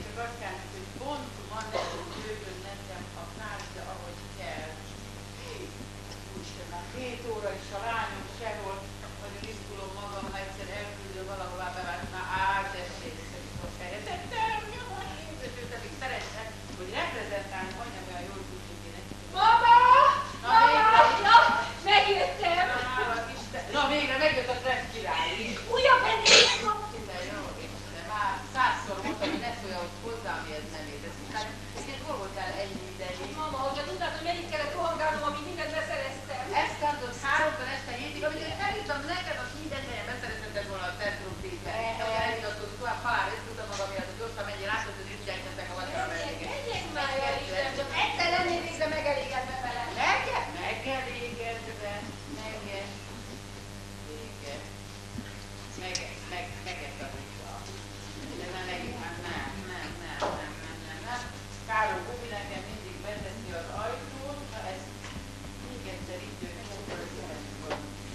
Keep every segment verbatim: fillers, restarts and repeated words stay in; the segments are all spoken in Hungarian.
csak azt kell, hogy pont van nekünk bőven nekem a kártya, ahogy kell. Úristen, két óra is a lányom sehol, nagyon izgulom magam, ha egyszer elküldöm valahová bevált, már átessék, hogy helyezettem, jaj, és őt eddig szeretnek, hogy reprezentálni, mondjam olyan jól tudjuk én. Mama! Na, Mama! végre, Na, megjöttem! Na, végre megjött a Trend király. Újabb vendégek van! Jó, Istenem, már százszor mondtam, hogy ne szólja, hogy hozzám miért nem érez. Hát, ezért hol voltál ennyi ideig? Mama, hogyha tudnád, hogy mennyit kellett rohangálnom, amíg mindent beszereztem. Ezt tartott háromtól este hétig, amit én elírtam neked, azt minden helyen beszerezheted volna a Centrum tízben. Ahogy elindultunk tovább, halál részt tudtam magam miatt, hogy gyorsan menjél, látod, hogy így elkezdtek a vacsora vendégek. Menjek már el, Isten, csak egyszer lennél végre megelégedve vele. Meg, megelégedve, mege, vége, mege, meg, megetadítva. De nem, meg, nem, nem, nem, nem, nem, nem, nem, nem. Károly Gubi nekem mindig beteszi az ajtón, ha ezt még egyszer így jön, akkor ez jelent.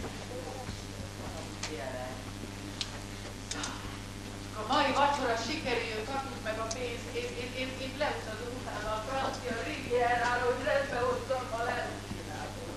Jelen. A mai vacsora sikerüljön, kapjuk meg a pénzt, én, én, én, én leutazom utána a francia Rivierára, hogy rendbe hozzam a lelkinából.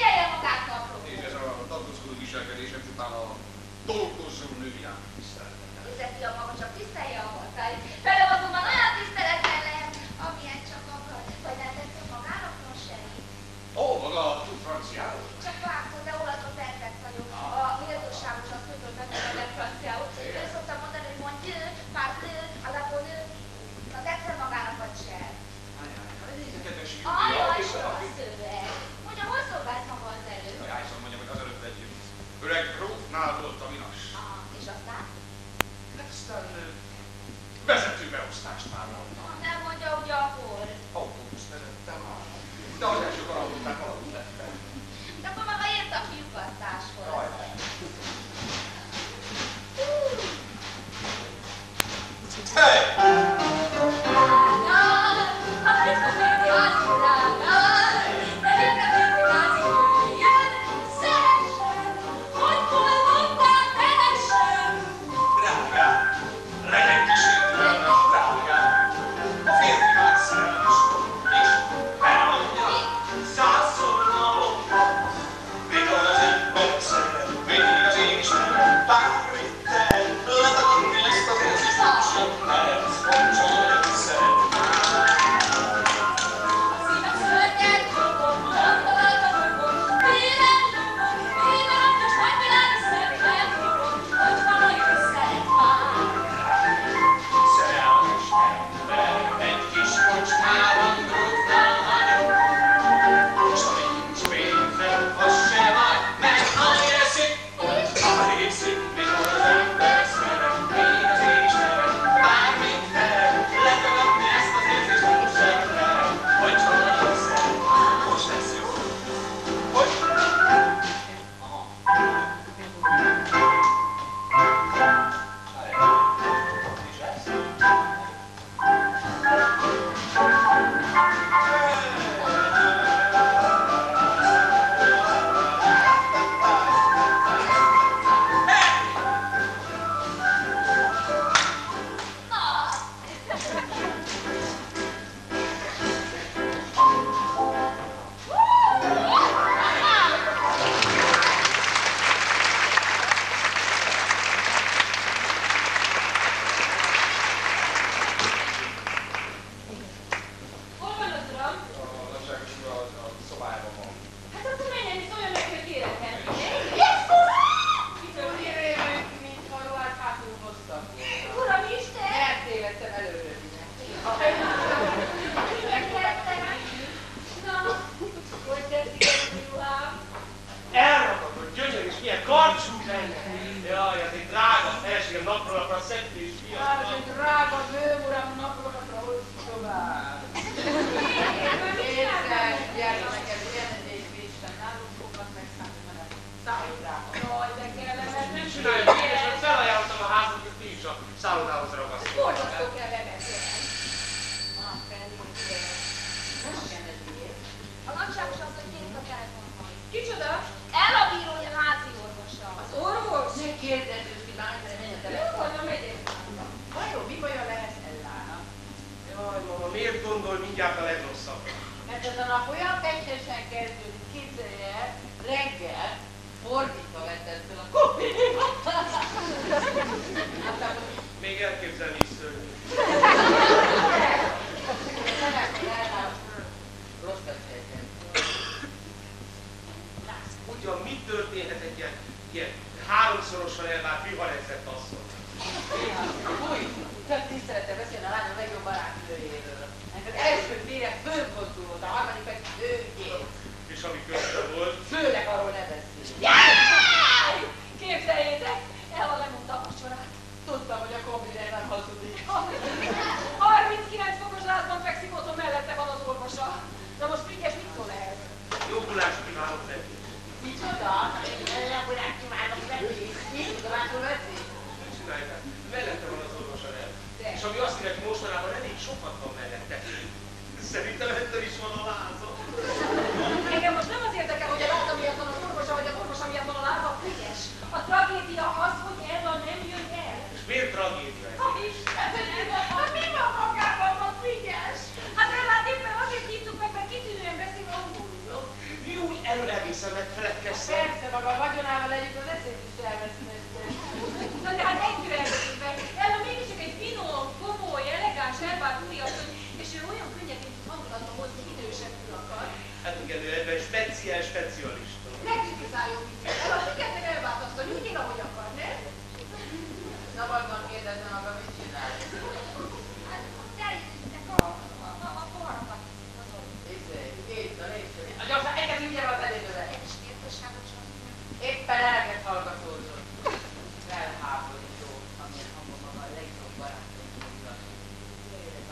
Szégyelje magát, apró! És ez a tartózkodó viselkedése csupán a dolgozó női áttiszteltet. fogyasztást vállalta. Nem mondja, ugye akkor. Autóbusz vezettem. De az első kaland után haladni lettem. De akkor maga ért a kiukasztáshoz. Jaj, hey! Szabadban kérdezem magam,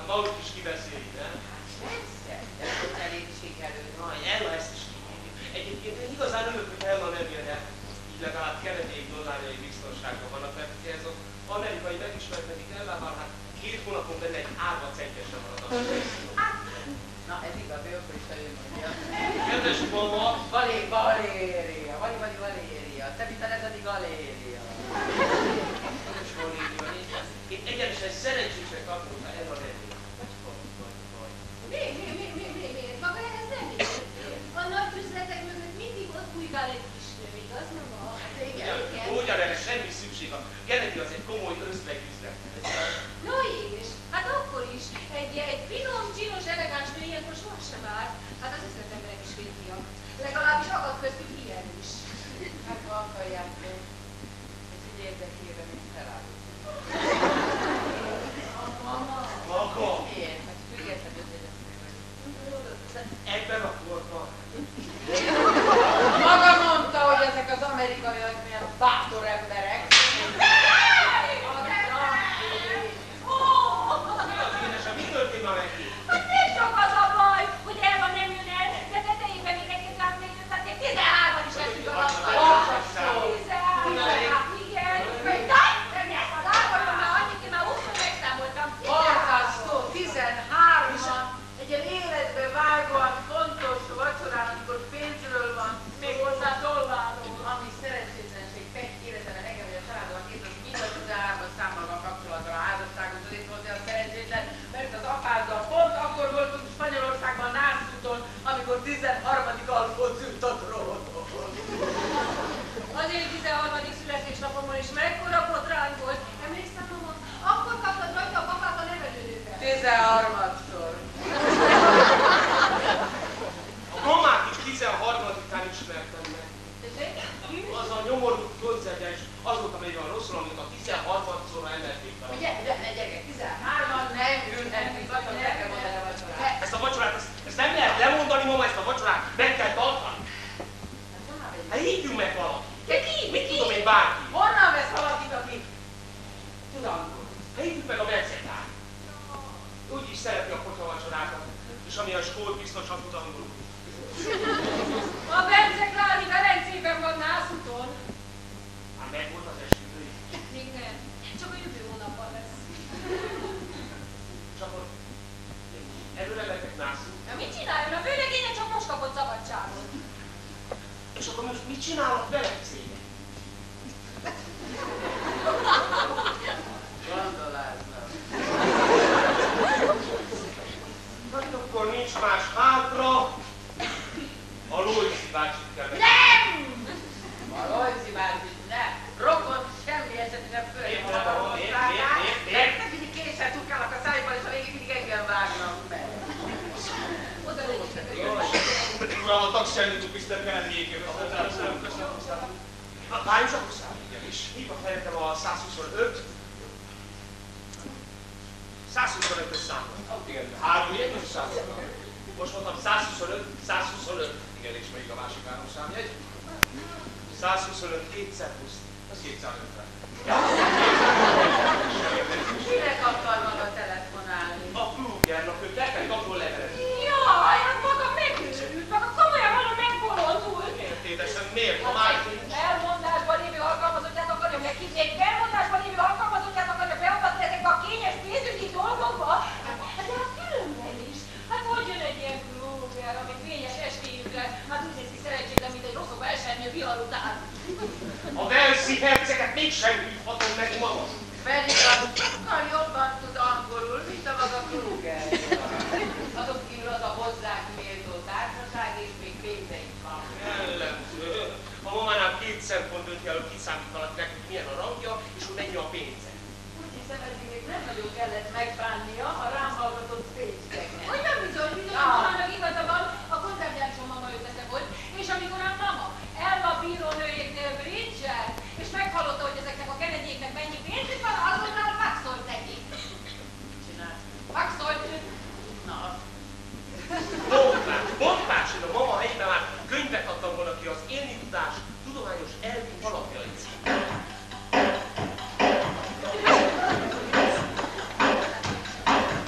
maguk is kibeszélik, nem? Persze, de ott elég sikerült. Aj, Ella ezt is kibírja. Egyébként én igazán örülök, hogy Ella nem jön el. Így legalább kereték dollárjai biztonságban vannak, mert ugye ez az amerikai megismerkedik Ellával, hát két hónapon belül egy árva centje sem marad a Na, ez igaz, ő akkor is ő mondja. Kedves mama! Valé, Valéria, Vali, Vali, Valéria. Te mit ez a galéria? Kedves Valéria, én egyenesen szerencsésnek tartom, ha Ella nem jön. Vagy, vagy, vagy, vagy. Mi, mi, mi, mi, mi, mi? Maga ehhez nem értél. A nagy üzletek mögött mindig ott bújkál egy kis nő, igaz, mama? Igen, igen. Ugyan erre semmi szükség, a Kennedy az egy komoly özvegyüzlet. No és, hát akkor is. Egy, egy finom, csinos, elegáns nő ilyenkor sohasem árt. Hát az üzletemberek is férfiak. Legalábbis akad köztük ilyen is. Hát vankalják meg. Ez így érdekében, mint felállít. Mama. Maga! Miért? Hát függetlenül ötletek. Ebben a korban. Maga mondta, hogy ezek az amerikaiak milyen bátor emberek. Mi történt ma neki? Hát nem csak az a baj, hogy Elva nem jön el, de tetejében még egy-két rám még jött, tehát tizenhárman is leszünk a lasztalon. tizenhárom, igen. Vagy nem, nem, az árvajon már annyit, én már húszszor megszámoltam. Borzasztó, tizenhárman, egy ilyen életbe vágóan fontos vacsorán, amikor pénzről van, még hozzá dollárról. Ami szerencsétlenség, fekk életben engem, hogy a családban két, az mind a tizenhármas számmal van kapcsolatban a házasságot, az itt volt olyan szerencsétlen, mert az apáddal pont akkor voltunk Spanyolországban Nászúton, amikor tizenharmadik Alfonz ült a trónon. Az én tizenharmadik születésnapomon is mekkora botrány volt. Emlékszem, mama? Akkor kaptad rajta a papát a nevelődőben. tizenharmadszor. A mamát is tizenharmadikán ismertem meg. Tessék? Az a nyomorult koncertjes, azóta megy olyan rosszul, amikor a tizenharmadszorra emelték fel. Ugye, de ne gyerekek, tizenhárman nem ülhetünk, azt meg kell mondani a vacsorát. Ezt a vacsorát, ezt, ezt nem lehet lemondani, mama, ezt a vacsorát meg kell tartani. Hát hívjunk meg valakit. De ki? Mit tudom én, bárki? Honnan vesz valakit, aki tud angolul? Hát hívjuk meg a Benzetát. Úgyis szereti a kocsa vacsorákat, és ami a skót biztos, ha tud angolul. A Bence Klári Velencében van Nászúton. Hát meg volt az esküvő. Még nem. Csak a jövő hónapban lesz. És akkor előre lettek nászul. Na mit csináljon? A vőlegénye csak most kapott szabadságot. És akkor most mit csinálok Velencében? Gondoláznak. Hát akkor nincs más hátra. A Lóiszi bácsit kell meg. Nem! A Lojci bácsit ne. Rokon semmi esetben nem fölé Miért, volna a miért, országát. miért, miért? Mert mindig késsel tudkálnak a szájban, és a végén mindig engem vágnak meg. Oda legyek. Uram, a taxi elindult Mister Kennedy-ékért. Várjunk csak hozzá, igenis. Hívva felettem a százhuszonöt. százhuszonötös számot. Igen, három ilyenes számot. Most mondtam százhuszonöt, százhuszonöt. Igen, és még a másik három számjegy. százhuszonöt, kétszer húsz. Az kétszázötven. Kinek akar maga telefonálni? A Krugernak, ő teknek abból levelet. Jaj, hát maga megőrült, maga komolyan mondom, megbolondult. Miért édesem, miért? Ha már Elmondásban lévő alkalmazottját akarja meghívni, egy elmondásban lévő alkalmazottját akarja beavatni ezekbe a kényes pénzügyi dolgokba. Hát de hát különben is. Hát hogy jön egy ilyen Kruger, ami fényes estéjükre, hát úgy néz ki szerencsétlen, mint egy rosszok esernyő vihar után. a Velszi herceget mégsem hívhatom meg magam. Pedig az sokkal jobban tud angolul, mint a maga Kruger. Azok kívül az a hozzánk méltó társaság, és még pénzeink van. Jellemző. A mamánál két szempont dönti el, hogy kiszámítanak meg, hogy milyen a rangja, és hogy mennyi a pénze. Úgy hiszem, eddig még nem nagyon kellett megbánnia a rám hallgatott pénzeknek. Hogy nem bizony, bizony, Ah. mamának igaza van, a konzervgyártson mama ötlete volt, és amikor a mama Elva bírónőjéknél bridge-el, és meghallotta, hogy ezeknek a Kennedyéknek mennyi pénzük van, azonnal faxolt neki. Csinált. Faxolt. Na, azt. Mondvás, mondvás, hogy a mama helyben már könyvet adtam volna ki az Élni tudás tudományos elvi alapjai címmel.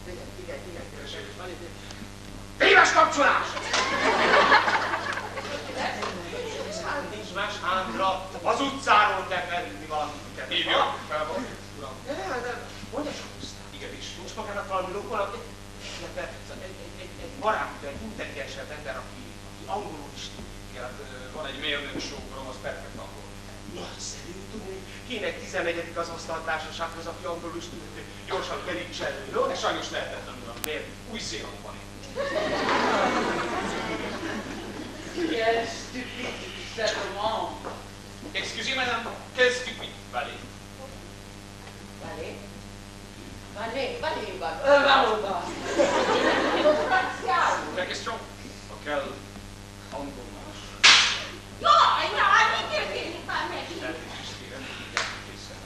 Igen, igen, igen, keresem. Téves kapcsolás! Hát nincs más hátra. Az utcáról kell felhívni valamit. Hívja, fel van, uram. De, de, mondja csak pusztán. Igenis. Nincs magának valami rokonak, illetve egy, egy, egy, egy barát, egy intelligensebb ember, aki, aki angolul is tud. Igen, hát van egy mérnök sógorom, az perfekt angol. Nagyszerű, tudni, kéne egy tizennegyedik az asztaltársasághoz, aki angolul is tud, hogy gyorsan kerítsen elő, no? De sajnos lehetetlen, uram. Miért? Új-Zélandon van itt. Quel stupide settlement. Excusez, madame, quel stupide valet. Valet? Valet, valet, valet. Euh, valóban. Franciál. La question? Auquel angolás. Jaj, jaj, mi történik már megint? Elnézést kérem, igen, készen.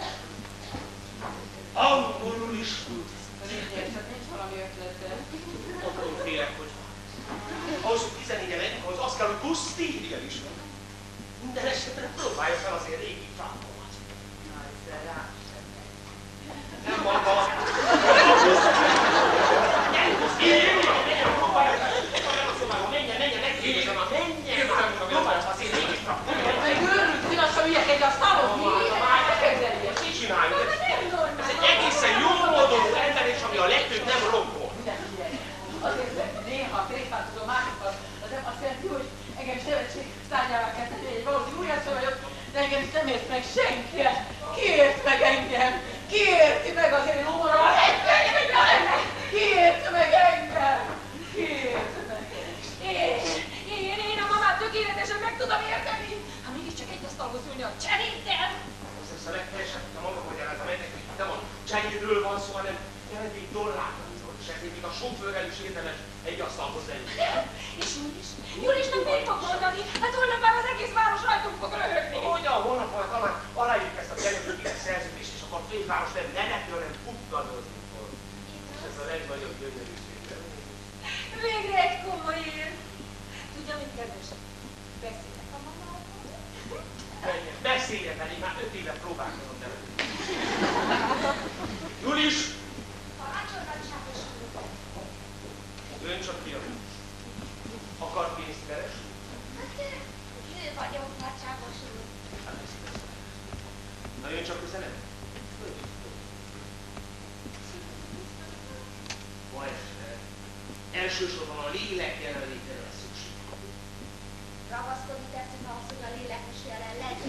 Angolul is tud. Nincs, csak nincs valami ötlete. Attól félek, hogy ahhoz, hogy tizennégy megyünk, ahhoz az kell, hogy Guszti. Igen is van. Minden esetre próbálja fel azért régi fákomat. Na, ezzel rá sem megy. Nem maga. Gyere, Guszti, jöjjön, menjen, próbálja fel. Menjen, menjen, megkérdezem már, menjen már. Próbálja fel azért régi fákomat. Meg őrült, ti lassan üljek egy asztalhoz, mi? Mit csináljuk? Ez egy egészen jó módon ember, és ami a legtöbb nem rokkol. Azért, mert néha tréfálkozom másokat, az nem azt jelenti, hogy engem is nevetség szárnyává kell tenni, egy valódi újjászor vagyok, de engem is nem ért meg senki. Ki ért meg engem? Ki érti meg az én humorom? Ki ért meg engem? Ki ért meg? Én, én, én a mamát tökéletesen meg tudom érteni. Ha mégiscsak egy asztalhoz ülni a cseréddel. Azt a legteljesebb, ha magam magyarázom ennek, hogy nem a cseréről van szó, hanem jelenleg dollárról. És ezért még a sofőrrel is érdemes egy asztalhoz lenni. És Júlis? Júlisnak mit fog mondani? Hát holnap már az egész város rajtunk fog röhögni. Hogyan, holnap van talán aláírjuk ezt a gyermekügyi szerződést, és akkor a főváros nem nevető, hanem futtadozni fog. És ez a legnagyobb gyönyörűség. Végre egy komoly ér. Tudja, mit kedves? Beszélek a mamával. Menjen, beszéljen velé, már öt éve próbálkozom nevetni. Julis! Parancsol nagyságos úr. Ön csak fiam. Akar pénzt keres? Hát, nő vagyok, nagyságos úr. Hát ezt teszem. Na jön csak közelebb. Ma este elsősorban a lélek jelenlétére lesz szükség. Ragaszkodni tetszik ahhoz, hogy a lélekes jelen legyen.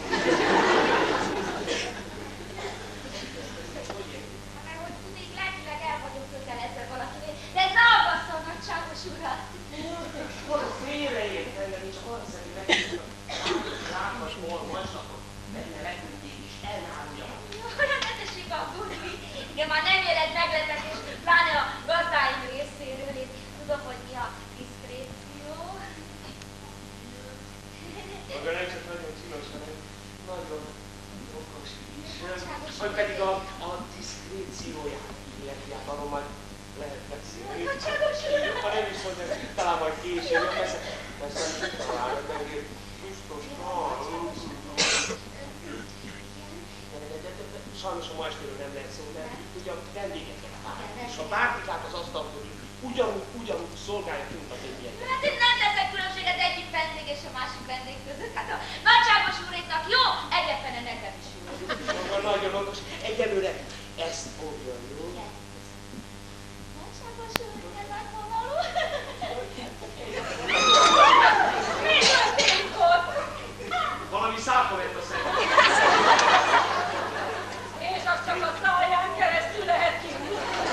Mert hogy tudnék, lelkileg el vagyok kötelezve valakinél, de ez ne aggassza a nagyságos urat. Hol félreért engem, és arra szerint megint a rákas olvasnatok, benne leküldjék is elnálulja. Olyan ne tessék aggódni. Igen, már nem éred meglepetés, pláne a gazdáim részéről. Én tudom, hogy mi a diszkréció. Maga nem csak nagyon csinos, hanem nagyon okos is. Vagy pedig a, a diszkrécióját illeti, hát arról majd lehet beszélni. Ha nem is mondja, talán majd később, persze, persze nem találnak, de azért biztos, sajnos a ma estéről nem lehet szó, mert ugye a vendégeket várjuk, és a bártikát az asztaltól ugyanúgy, ugyanúgy szolgáljuk, mint a többieket. Hát én nem teszek különbséget egyik vendég és a másik vendég között. Hát a nagyságos úréknak jó, egyetlen nekem is jó. Maga nagyon okos. Egyelőre ezt fogja, jó? Nagyságos úr, ez akkor való? Mi történik ott? Valami szápolett a szemben. És az csak a száján keresztül lehet kívül.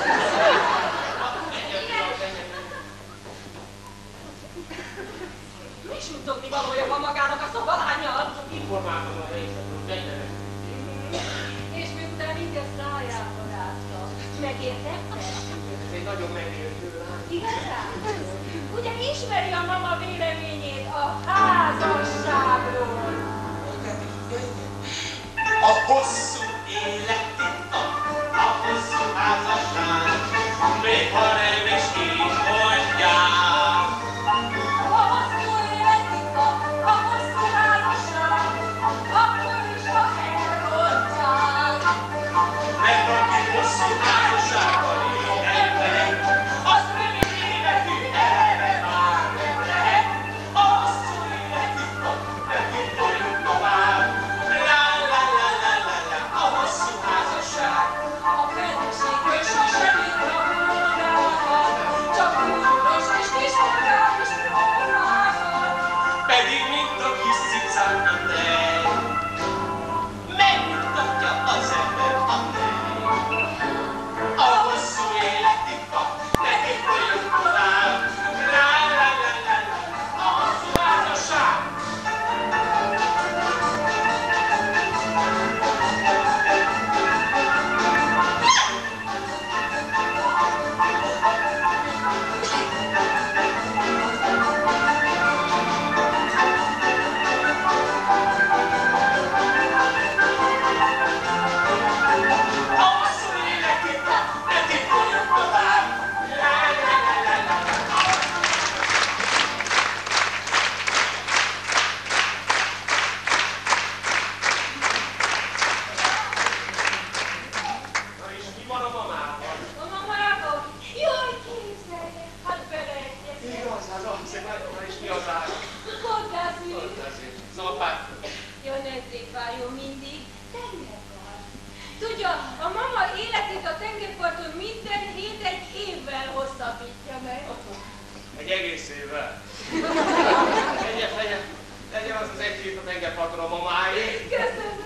Mi suttogni valója van magának a szobalányjal? Csak informáltam a helyzetről, benne. És miután mindez szájába rátta, megértette? Ez egy nagyon megértő lány. Igazán? Ugye ismeri a mama véleményét a házasságról? A hosszú élettitok, a hosszú házasság, még ha nem is így mondják. A hosszú élettitok, a hosszú házasság, akkor is, ha elrontják. Mert aki hosszú házasságban él, emberek, Mi az áll? Kontázsi. Szapát. Jön ezzék váljon mindig. Tengerpart. Tudja, a mama életét a tengerparton minden hét egy évvel hosszabbítja meg. Egy egész évvel. Legyen, legyen, legyen az az egy hét a tengerparton a mamáé. Köszönöm.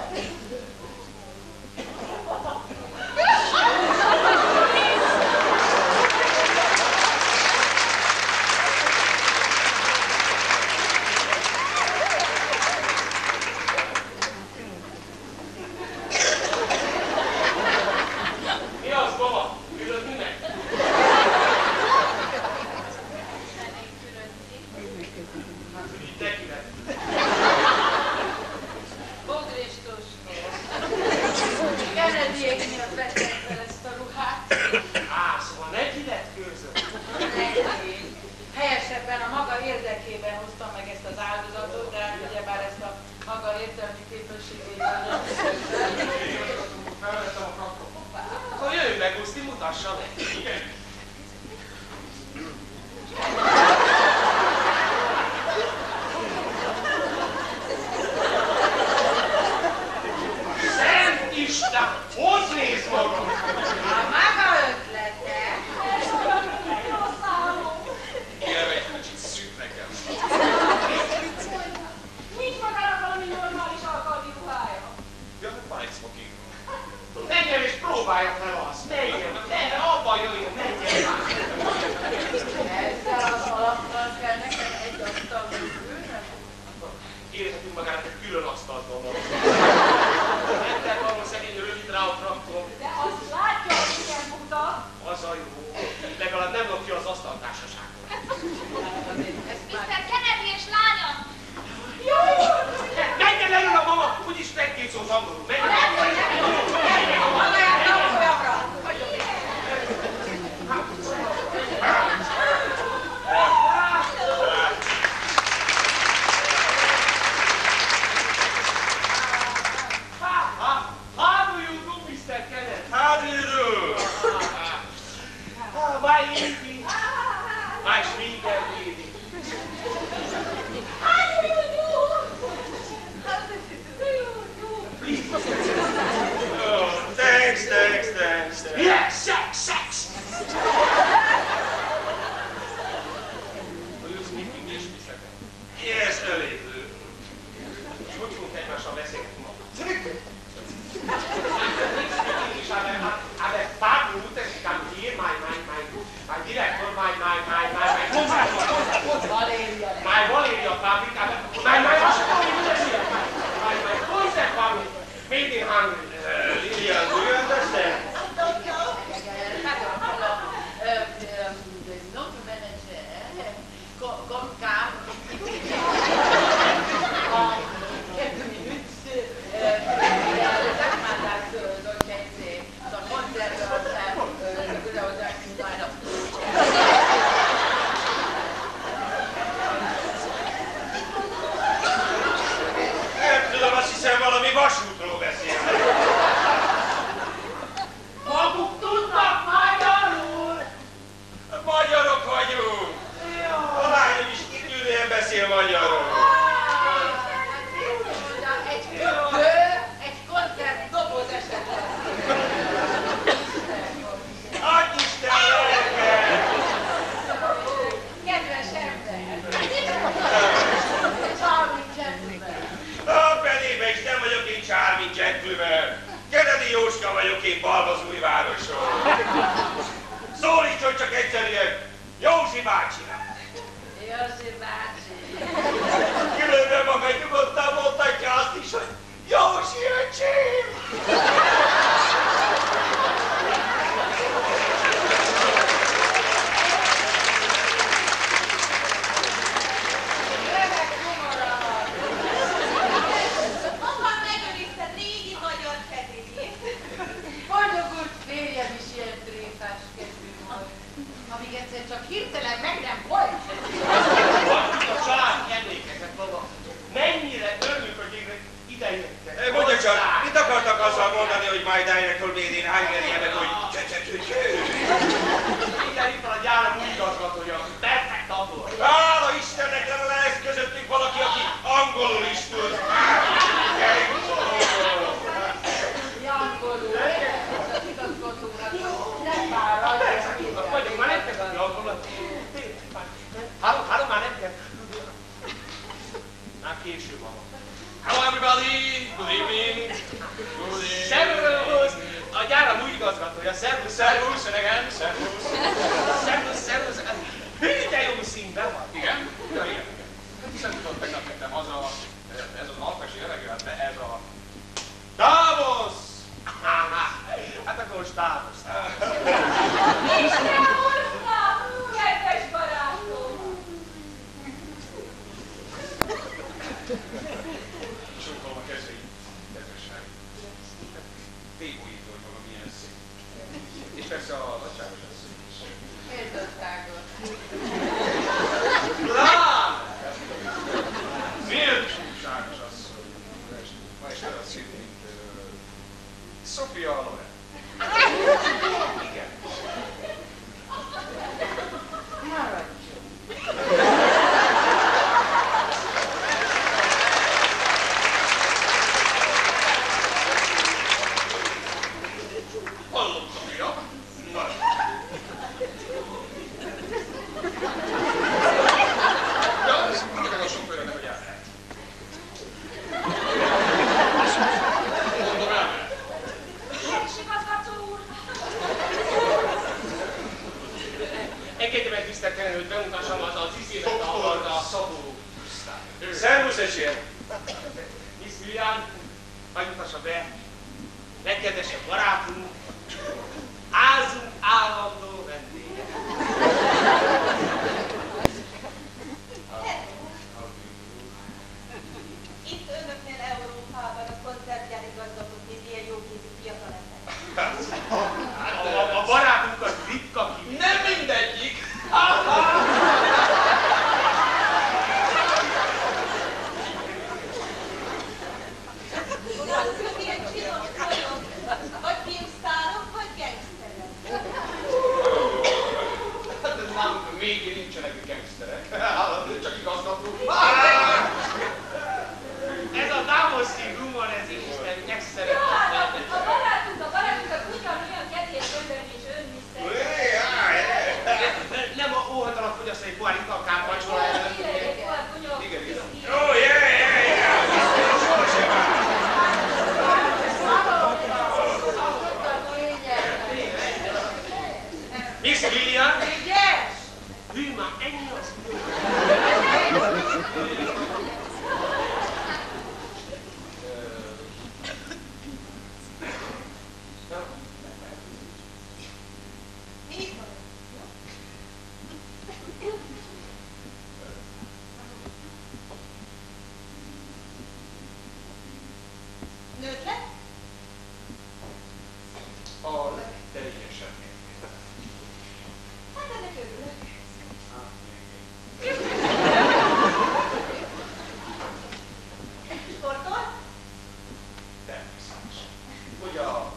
Mi az, mama? Ülöd minek? Tekinek. Bogristus. Kennedy-ék miatt vettek fel ezt a ruhát. Á, szóval neki lett gőzött. Neki. Helyesebben a maga érdekében hoztam meg ezt az áldozatot, de hát ugyebár ezt a maga értelmi képességével nem hiszem. Felvettem a fraktot. Akkor jöjj meg, Guszti, mutassa meg. Szent Isten, hogy néz magam? A maga ötlete. Jó számom. Kérem, egy kicsit szűk nekem. Nincs magának valami normális alkalmi ruhája. Ja, hát van egy smoking. Menjen és próbálja fel azt. Menjen, menjen, abban jöjjön, menjen már. Ezzel az alappal kell nekem egy asztalba ülnem. Kérhetünk magának egy külön asztalt volna. Ennek való szegény rövid rá a traktor. De azt látja, hogy milyen buta. Az a jó. Legalább nem lopja az asztaltársaságot. miszter Kennedy és lánya! Jaj! Menjen le a mama! Úgyis egy-két szót angolul. Menjen! Magát tanfolyamra! How do you do, mister Kennedy? How do you do? Ah, my lady. My sweet lady. How do you do? How do you do? Please. Oh, thanks, thanks, thanks, thanks. Yes, sex, sex. Will you speak English, mister Kennedy? Yes, a little. És hogy fogunk egymással beszélgetni ma? English, I have five minutes to come here, my, my, my, my director, my, my, my, my, my, Valéria. my Valeria fabric, I have, my, my, my, my concert fabric, made in Hungary. Uh, Lilian, do you understand? Notre manager, comme Cam, quelques minutes, les actes d'organiser son concert de Nem tudom, azt hiszem valami vasútról beszélnek. Maguk tudnak magyarul! Magyarok vagyunk! A lányom is kitűnően beszél magyarul. egy köpő, egy koncert doboz esetleg. Adj Isten lelke! Kedves ember! Charming gentleman. A fenébe is nem vagyok én Charming gentleman. Kennedy Jóska vagyok én Balmazújvároson. Szólítson csak egyszerűen Józsi bácsira. Józsi bácsi. Különben maga nyugodtan mondhatja azt is, hogy Józsi öcsém! Remek humora van. Maga megőrizte régi magyar kedvélyét. Boldogult férjem is ilyen tréfás kedvű volt. Amíg egyszer csak hirtelen meg nem volt. Adjuk a család emlékezet maga. Mennyire örülök, hogy végre idejöttek. Mondja csak, mit akartak azzal mondani, hogy my director made in Hungary, meg hogy csö-csö-csö-csö? Igen, itt van a gyáram új igazgatója, perfekt abból. Hála Istennek, engedjenek tiszteltelen, hogy bemutassam az az izémet a... a Szabó Gusztáv. Szervusz, esér! Miss William, hagyj mutassa be. Legkedvesebb barátunk, házunk állandó vendége. Itt önöknél Európában a koncertgyárigazgatók és ilyen jóképű fiatalember. A, a, a barátunk az ritka ki. Nem mindegyik! Tudod, milyen csinos vagyok? Vagy filmsztárok, vagy gangsterek? Hát ez nálunk még nincsenek gangsterek. Csak igazgatók. Ez a Davoszi rumor, ez Isten Ja, megszeretett. hát a, a barátunk, a barátunk, a tudja, milyen kedves ember és önviszont. Nem a óhatalan fogyasztói pohár italkán pacsol el. Igen, igen. Jó, jöjj, jöjj, jöjj! Sosem áll! Miss William? Yes! Hű, már ennyi az. Mi itt van? Nőtt le? A legteljesebb mértékben. Hát ennek örülök. Hát, még Sportol? természetesen. Hogy a...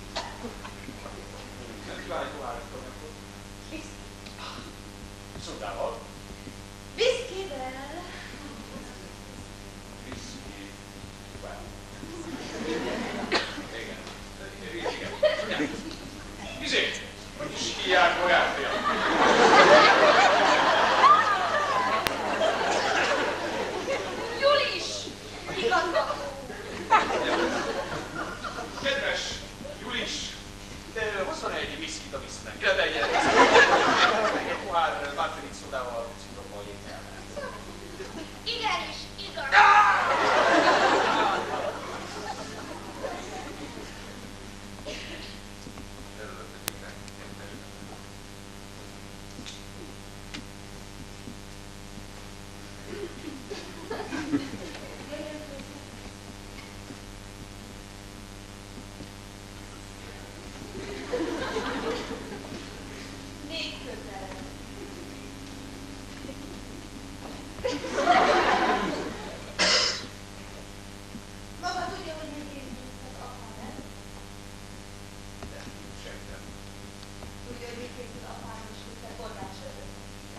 Nem kívánj tovább akkor? Visz- Szodával. Viszkivel. Whisky. Well. Igen. Igen. Igen. Izé, hogy is hívják magát, fiam? Julis! Igazgató. Kedves Julis, de huszonegy viszkit a visznek. De egy egy pohár Martinik szódával szindrommal étel. Igenis, igaz. Örülök, hogy mindenki értesül. Még közelebb. Maga tudja, hogy mit készített az apa, nem? De sejtem. Tudja, hogy mit készít apának is tisztelt bordás előtt.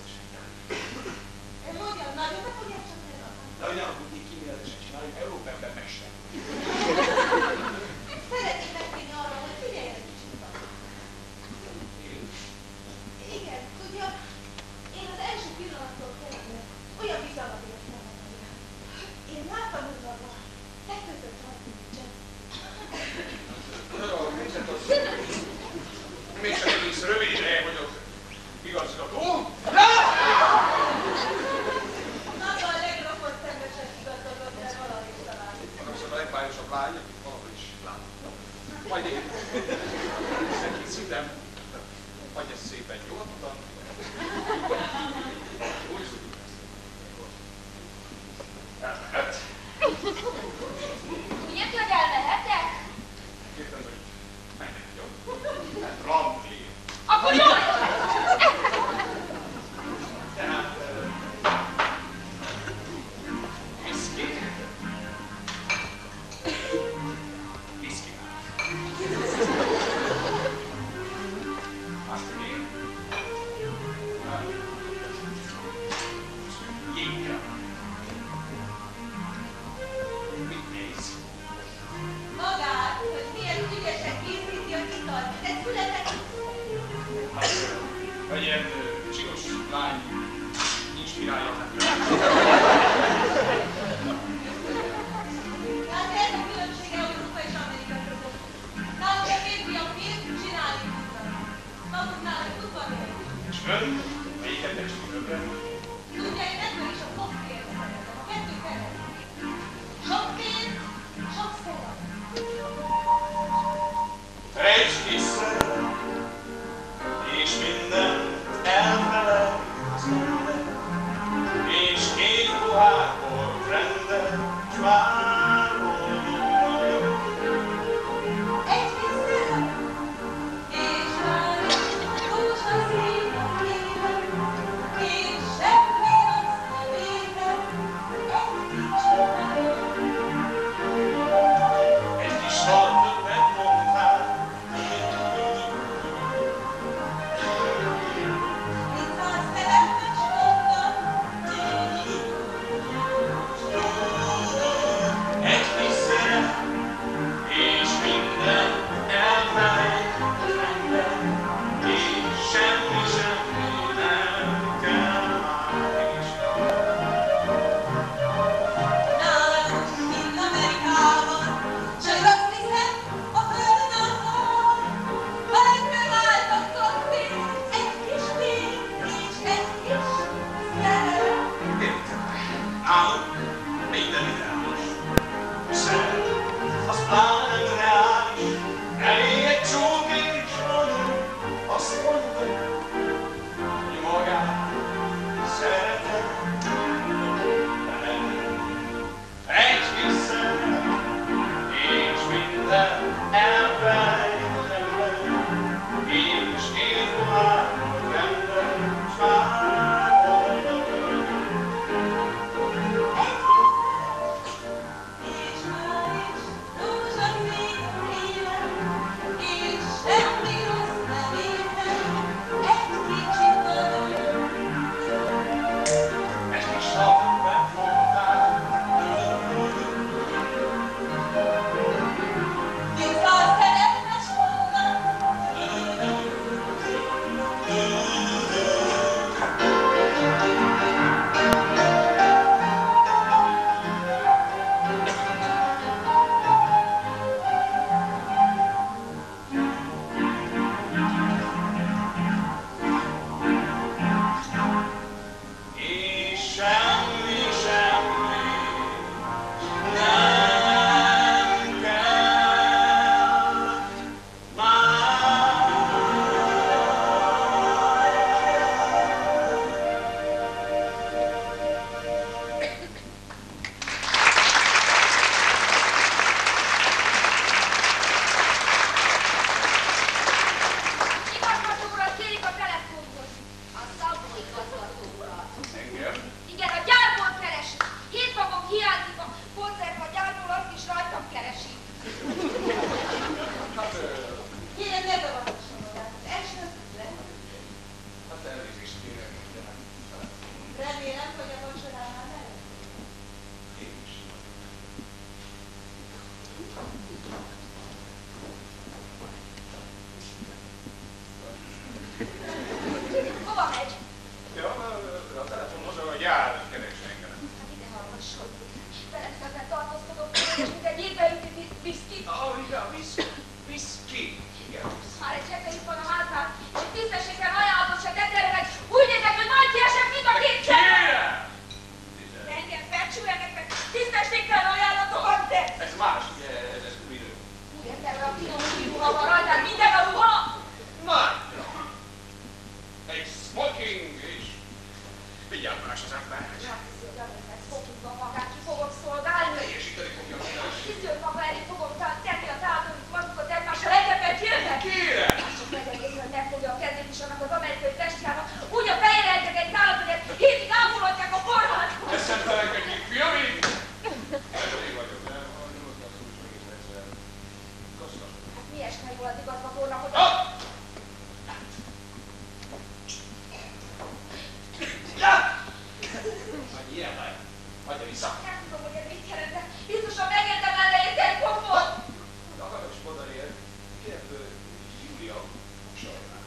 Mondjam, nagyon ne fogják csak el apát. De hogy nem tudni kíméletesen csináljuk, Európa ember mester. Szeretnék megkérni arra, hogy figyeljen kicsit. Én? Igen, tudja, én az első pillanattól kezdve olyan bizalmat értem magamra. Én láttam önben a legközött harcnincset. Jó, mindent az... Még csak egész rövid ideje vagyok igazgató. Maga a legrokott szembesebb igazgatott, de valahogy is találni. Manapság a legbájosabb lány, akit valahogy is láttam. Majd én készítem. Hagyj ezt szépen nyugodtan. Úgy szoktuk ezt. Elmehet. Ugye, hogy elmehetek? Kértem, hogy menjek, jó? Hát randli. Akkor jó! Tehát... Whisky. Whisky. Azt még. Jégkel. Mit néz? Magát, hogy milyen ügyesen készíti a italt, de született. Hát, egy ilyen ö, csinos lány inspirálja. Hát ez a különbség Európa és Amerika között. Nálunk a férfi a film csinálni tudnak. Maguknál meg tudva még. És ön? Téged becsülöm. Tudja, én ebből is a koktét szeretem, a kettő keresik. Sok pénz, sok szeret. Egy kis szeret, és mindent elfelejtesz minden, és két pohár volt rendet, s már boldog vagyok. Egy kis szeret, és már rózsa szíven élet, és semmi rossz nem érhet, egy kicsit nagyon. Egy kis tartöbbet mondtál, Viccás szeretet s mondtam, egy kis szeret, és mindent elfelejtesz minden, és semmi, semmi nem kell már is. nálam, mint Amerikában, csak azt hiszem, a föld azon, megpróbáltak kapni egy kis pénzt és egy kis szeret. Nálunk minden ideális. Szeret, az pláne nem reális. Elég egy csók és anyu, azt mondta, hogy magát szeretem. Egy kis szeret, és minden elfelejthetetlen, és két pohár rendben, s már boldog vagyok. És már is rózsaszín az élet, és semmi rossz nem érhet, egy kicsit nagyon. Egy kis tartöbbet mondtál, Viccás szeretet s mondtam, és semmi, semmi nem kell már. igazgató urat kérik a telefonhoz. A Szabó igazgató urat. Engem? Igen, a gyárból keresik. Két napok hiányzik a koncert a gyárból, azt is rajtam keresik. Hát, ö, Kérem, ne zavarhasson magát. Az első le. hát elnézést kérek, de hát telefonon. Remélem, hogy a vacsoránál nem. Én is. Hova megy? Ja, a telefonos a gyár keres engem. Hát ide hallgasson. Velem szemben tartózkodok, és mint egy évbe üti viszkit. Ah, igen, viszki. Viszki. Igen, viszki. Már egy cseppe itt van a háznál, és egy tisztességgel ajánlatot se teternek. Úgy nézek, hogy nagy kiesett, mint a két szemben. Kérem! Engem felcsüljenek meg, tisztességgel ajánlatokat tesz. Ez más, ugye, ez, ez új idő. Úgy értem, hogy a finom új ruha van rajtad, minden a ruha. Nagyra. Egy smoking és vigyázz más az ember. Hát, szépen, ez fokukban magát ki fogok szolgálni. Teljesíteni fogja a mindent. Tisztőt maga elé fogom tenni a társadalmi magukat egymással egyebet jönnek. Kérem! Csak megegészben megfogja a kezét is annak az amerikai testjának. Úgy a fejére ejtek egy tálat, hogy egy hétig ámulhatják a kormát. Eszem telekedjék, fiam, így! Ez elég vagyok, de ha nyugodtan szólsz meg is egyszer. Köszönöm. Hát mi esne jól az igazgatónak, hogy... Ah! Ja! Vagy ilyen vagy. Hagyja vissza. Nem tudom, hogy ez mit jelent, de biztosan megérdemel le egy pofont. Akarok is mondani, kérem, Júlia, sorolná.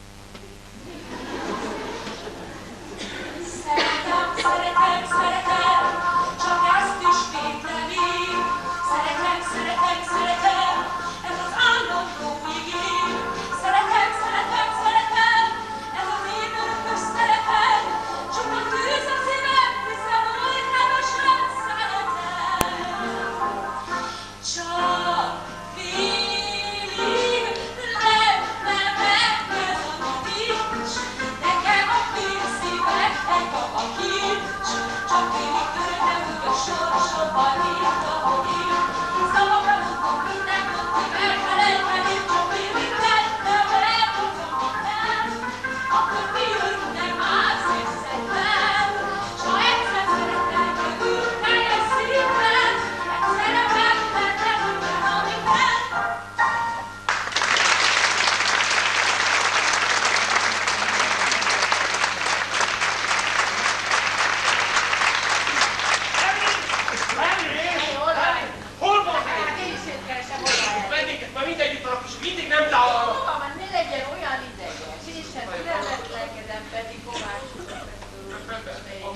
Szeretem, szeretem, szeretem, csak ezt ismétleni. Szeretem, szeretem, szeretem, ez az állandó igény. Szeretem, szeretem, szeretem, ez az én örökös szeretem.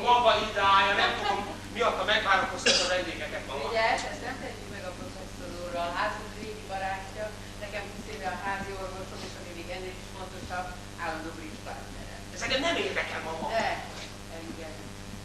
maga ideája, nem tudom, miatta megvárakoztat a vendégeket, mama. Ugye, ezt nem tehetjük meg a professzor úrral, a házunk régi barátja, nekem húsz éve a házi orvosom, és ami még ennél is fontosabb, állandó bridge partnerem. Ez engem nem érdekel, mama. De, engem.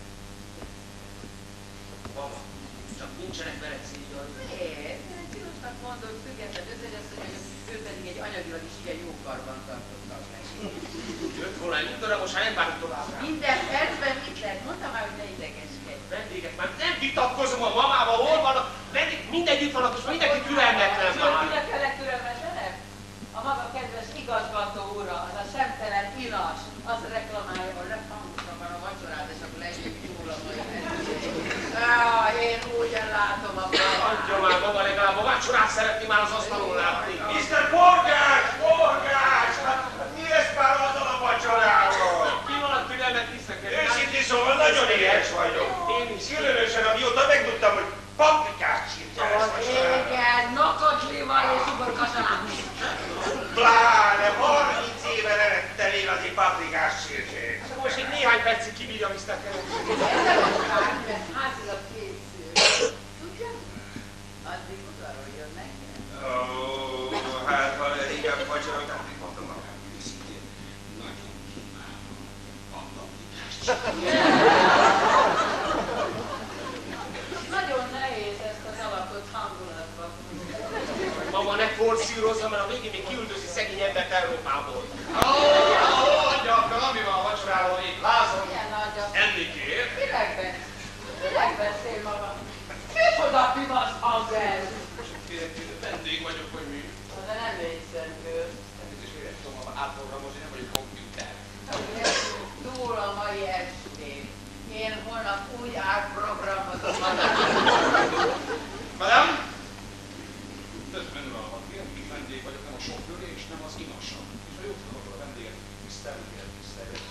Mama, csak nincsenek veled szégyen. Miért? Én egy csinosnak mondom, független özvegyasszony, ő pedig egy anyagilag is igen jó karban tartottak neki. Jött volna egy útra, most már nem várunk tovább rá. Minden percben mit lehet? Mondtam már, hogy ne idegeskedj. Vendégek, már nem vitatkozom a mamával, hol vannak, vendég, mindegyütt vannak, most mindenki türelmetlen Tudod, már. kinek a legtürelmetlenebb? A maga kedves igazgató ura, az a szemtelen inas, azt reklamálja, hogy lefangosan van a vacsorád, és akkor legyünk jól a mai vendég. Ah, én ugyan látom a Adja már, mama, legalább a vacsorát szeretni már az asztalon látni. miszter Porgás! Porgás! Mi lesz már azzal a vacsorával? Pillanat türelmet hiszek. Őszintén szóval nagyon éhes vagyok. Én is. Különösen amióta megtudtam, hogy paprikát csirkálsz vacsorára. Igen, nokotlival és uborkasalámi. Pláne harminc éve nem ettem én az paprikás csirkét. Most egy néhány percig kibírja, miszter Kennedy. Ez a bármilyen házilag készül. Tudja? Addig udvaroljon nekem. Ó, hát ha régen vacsora, tehát mondom magam őszintén. Nagyon kívánom a paprikás csirkét. Nagyon nehéz ezt az alakot hangulatba. Mama, ne forszírozza, mert a végén még kiüldözi szegény embert Európából. Ó, gyakran, ami van a vacsorával, még lázom. Milyen nagy a... Enni kér. Kinek beszél? Kinek beszél maga? Micsoda pimasz hang ez? Vendég vagyok, hogy mi. De nem végzem ő. Elnézést kérek, tudom, átprogramozni, nem vagyok komputer. Túl a mai estén. Én holnap úgy átprogramozom Madam? Közben uralmat kér, mindig vendég vagyok, nem a sofőr és nem az inasa. És ha jót akarok a vendéget, tisztelni, tisztelni.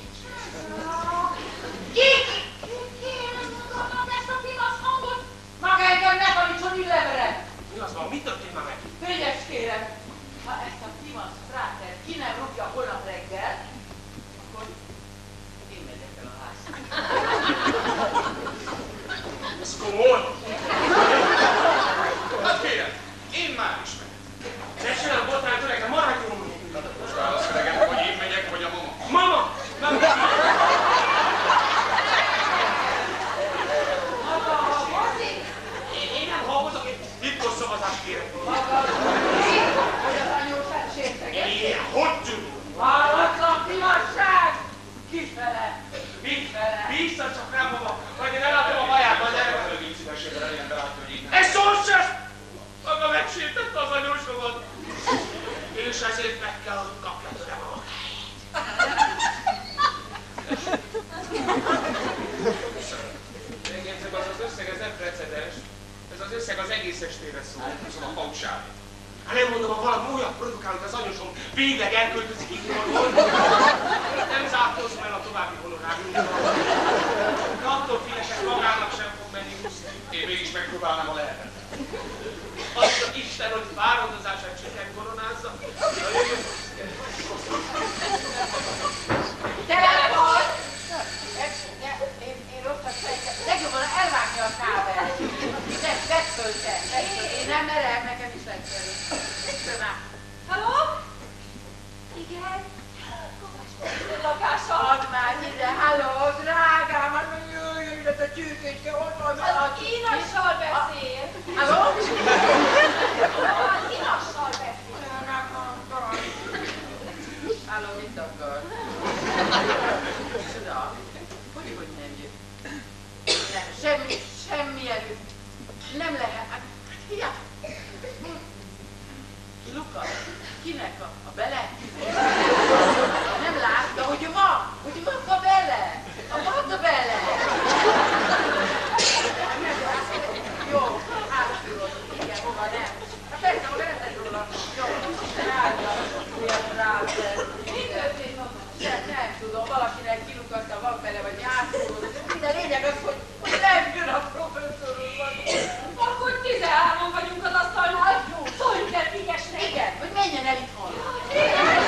Ki? Ki? Én mondom ezt a pimasz hangot? Maga engem ne tanítson illevere! Mi az van? Mi történt már meg? Hölgyes kérem, ha ezt a pimasz fráter ki nem rúgja holnap reggel, akkor én megyek el a házba. Ez komoly! Hát kérem, én már is megyek. Ne csinálj botrányt, öreg, de maradjunk! Most válasz öregem, hogy én megyek, vagy a mama. Mama! Mama! Maga havazik? Én, én nem hallgatok, én titkos szavazást kérek. Maga havazik? Hogy az anyósát sérteget? Én, hogy tűnik? Hallatlan pimasság! Kifele! Kifele! Vissza csak rám, mama, hogy én elállom a hajában, de nem Légy szívességgel eljen belátni, hogy én ez szó sem! Maga megsértette az anyósomat. És ezért meg kell, hogy kapja tőlem a magáit. Megjegyzem, az az összeg, ez nem precedens. Ez az összeg az egész estére szól. húzom a pausát. Hát nem mondom, ha valami újabb produkálunk, az anyósom végleg elköltözik itthonról. Nem zártózom el a további honoráriumot. De attól félesek magának sem fog menni húszni. Én mégis megpróbálnám a lehetet. Azt a Isten, hogy fáradozását siker koronázza. Telefon! Én, én rosszat fejtem. Legjobban elvágni a kábelt. De vedd föl te, vedd föl. Én nem merem, nekem is legfelül. Köszönöm. Halló? Igen? Lakása? Add már ide, halló, drágám, hát meg jöjjön ide, te csürkécske, ott van Az a kínassal beszél. Halló? Az kínassal beszél. Halló, mit akar? Csoda, hogy, hogy nem jött? Nem, semmi, semmi előtt. Nem lehet, hát hiába. Lukasz, kinek a, a bele? Nem látta, hogy van, hogy van a bele. A van a bele. Jó, átszúrod, igen, hova nem. Hát persze, maga nem tett róla. Jó, rágja, olyan rágja. Mi történt maga? Nem, nem tudom, valakinek kilukaszta a vakfele, vagy átszúrod. Minden lényeg az, hogy, hogy nem jön a professzor úr. Akkor tizenhárman vagyunk az asztalnál. Szóljunk el Figyesnek. Igen, hogy menjen el itthon.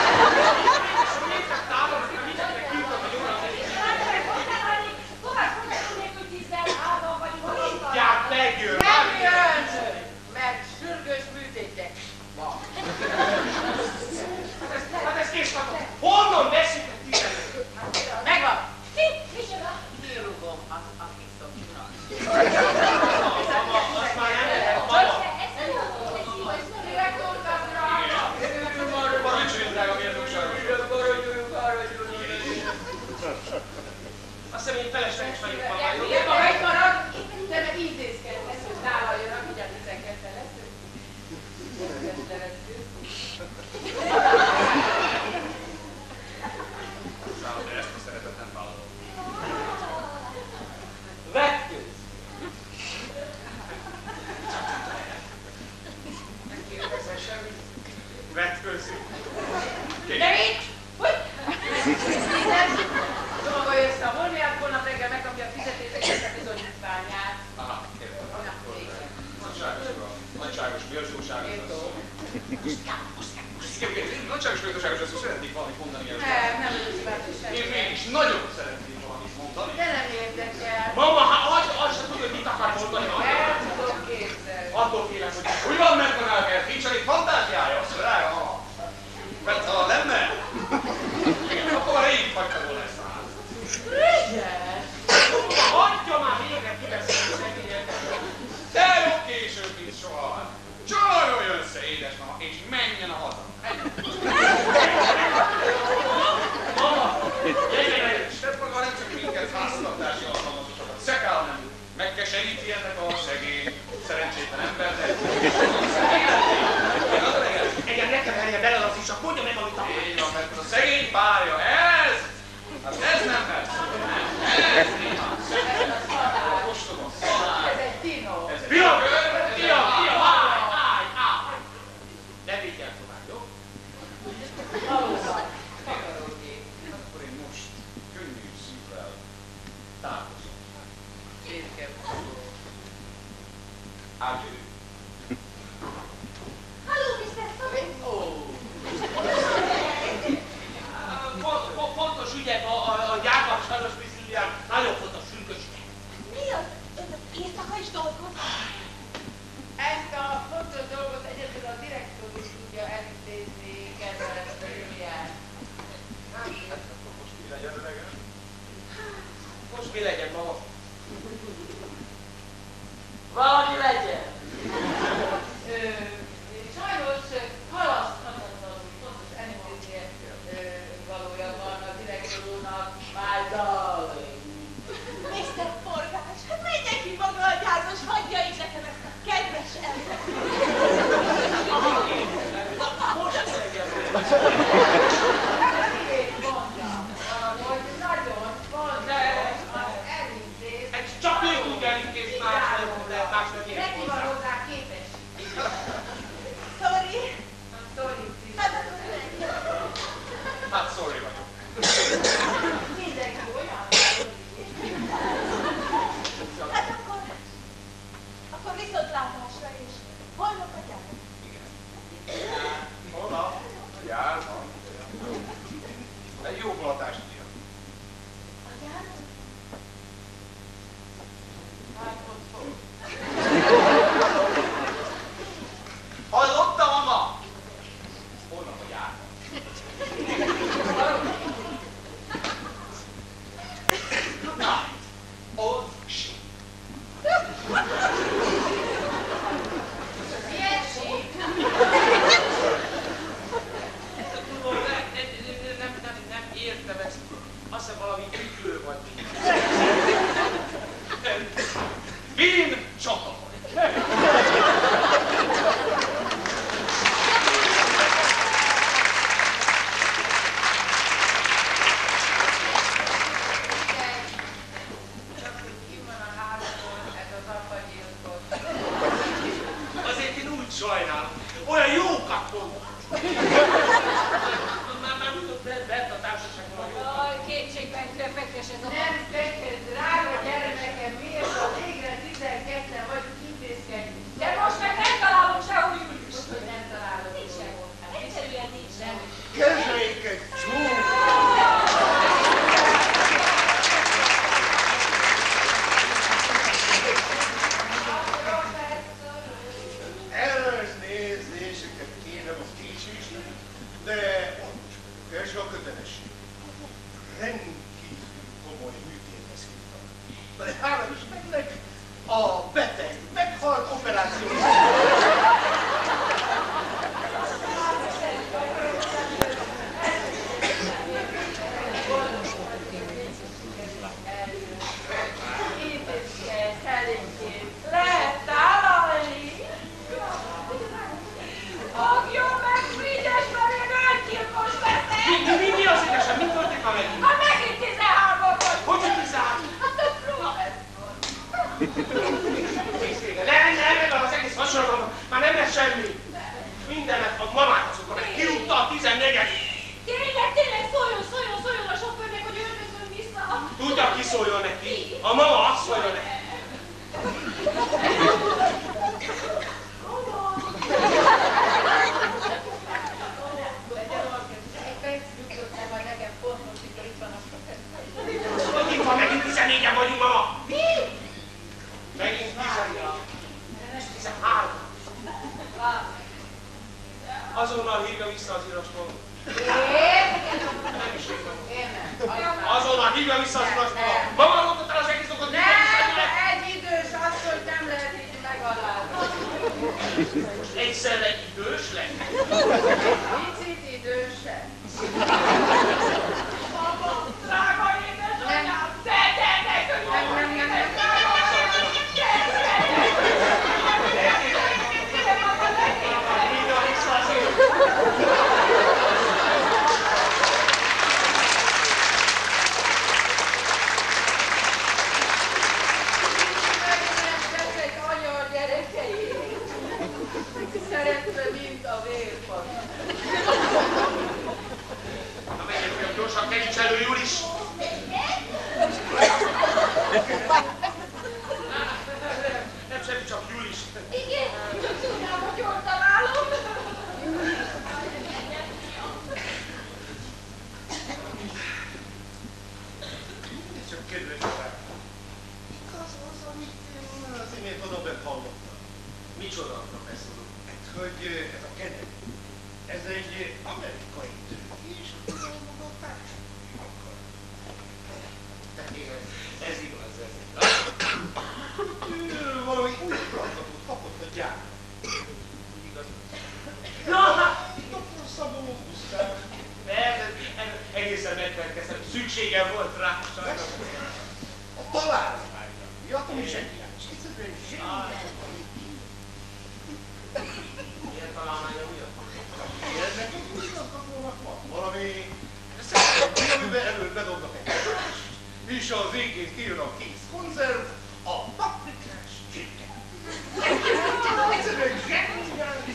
Tovább, hogy felesleges vagyok ma már. Igen, ha megmarad, de meg intézkednek, hogy tálaljanak, hogy a tizenketten lesz. Ezt levettük. Számomra ezt a szeretet nem vállalom. Vetkőz! Megkérdezel semmit? Vetkőzzük. De mit? Hogy? Nem. Csomagolja össze a holmiát, holnap reggel megkapja a fizetéseket, a bizonyítványát. Aha, értem. Na, igen. Nagyságos uram. Nagyságos, méltóságos Méltó. asszony. Nagyságos, méltóságos asszony, szeretnék valamit mondani előtt. Nem, nem vagyok kíváncsi semmi. Én mégis nagyon szeretnék valamit mondani. De nem érdekel. Mama, hát azt, azt sem tudod, hogy mit akar mondani. El tudom képzelni. Attól félek, hogy úgy van megtanálni, nincs elég fantáziája, azt drága mama. Mert ha lenne, igen, akkor már rég hagyta volna ezt a házat. Ügyes! Hagyja már végre kibeszélni szegényet. De jobb később, mint soha. Csaljon össze, édesmama, és menjen a haza. Mama, gyere, És te maga nem csak minket háztartási alkalmazottakat szekál, hanem megkeseríti ennek a szegény, szerencsétlen ember, de egyen nekem elje belelazítsak, mondja meg, amit akar. így van, mert a szegény párja, ez, hát ez nem lesz. Ez néha. Ostobos, szalár. Ez egy tino. Ez egy Pia! kör, Pia! Pia! Állj! Állj! Állj! Ne vigyel tovább, jó? Valóban. Takarógép. Akkor én most könnyű szívvel távozom. Csirkefogó. Adieu. Halló, miszter Szoré! Ó. Font- font- Fontos ügyek a, a, a gyárban sajnos Priscillián. Nagyon fontos, sürgős. Mi az? Ön éjszaka is dolgozik? Ezt a fontos dolgot egyedül a direktor is tudja elintézni, kedves Lilian. Hát akkor most mi legyen, öregem? Most mi legyen, mama? Valami legyen! Ö, Sajnos halaszthatatlanul fontos elintéznie ö, valója van a direktor úrnak, my darling. miszter Forgás, hát menjen ki maga a gyárba, és hagyja is nekem ezt a kedves embert. Most legyen! Én mondjam, hogy nagyon fontos az elintéz. Ez csak ő tud elintézni, más nem lehet, más nem ilyen Neki van hozzá. hozzá képesség. Sorry. Sorry, Hát akkor menjen. Hát sorry vagyok. mindenki olyan. Hát akkor, akkor viszontlátásra is. Holnap a gyár. Holnap, a gyárban. Egy jó mulatást írja. A gyár? Hát ott fog. Hallotta, mama? Holnap a gyárban. Na, old shit. Milyen sík? Tudom, nem, nem, nem, nem, nem értem ezt. Azt hiszem valami üglő vagy. Vin csata. Csak hogy ki van a házból, ez az apagyilkos. Azért én úgy sajnálom. Olyan jókat mondott. Már már tudod, bent a társaságban a jókat. Jaj, kétségben köpekes ez a... Nem feked, drága gyermekem, miért a végre tizenketten vagyunk intézkedni? De most meg nem találom sehol Julius. Most, hogy nem találod. Nincs sehol. Egyszerűen nincs sehol. Közlék egy csúk! Elnézéseket kérem a késésnek, de ez a kötelesség. Rendkívül komoly műtéthez hívtak. De hála Istennek a beteg meghalt operáció. Nem, nem, nem, az egész hasonlóan, már nem lesz semmi. Mindenet a mamát azokon, meg kirúgta a tizennegyedik. Tényleg, tényleg, szóljon, szóljon, szóljon a sofőrnek, hogy öltözön vissza. Tudja, ki szóljon neki? A mama azt szóljon neki. Egy perc nyugodtál majd nekem pont most, mikor itt van a Hogy itt van, megint tizennégyen vagyunk, mama. Mi? Megint tizennégyen. tizenhárom. Azonnal hívja vissza az írásból. Én? Nem is hívja. Én nem. Azonnal hívja vissza az írásból. Mama mondtad el az egész dolgot. Nem, egy idős asszonyt nem lehet így megalázni. Most egyszerre idős lett. Picit idősebb. Papa, drága édesanyám, te, te, te, Nem, nem, nem, nem. Szeretve, mint a vérfag. Na menjünk olyan gyorsan, keríts elő, Julis! Nem semmi, csak Julis. Igen, csak tudnám, hogy jól találom. Csak kedves apám. Az az, amit én az imént oda bent hallottam. Micsoda, professzor úr? Hát, hogy eh, ez a Kennedy, ez egy eh, amerikai tőkés, aki maga a társadalmi akar. Ez igaz, ez igaz. Ő valami új feladatot kapott a gyár. Igaz. Na, hát! doktor Szabó Gusztáv. Persze, egészen megfelelkeztem. Szükségem volt rá, sajnos. A találmányra miatt, ami zseniális. Egyszerűen zseniális. Milyen találmánya miatt? Ilyennek a igazgatónak van valami szerint, amiben előbb bedobnak egy kadást, és a végén kijön a kész konzerv, a paprikás csirke. Egyszerűen zseniális.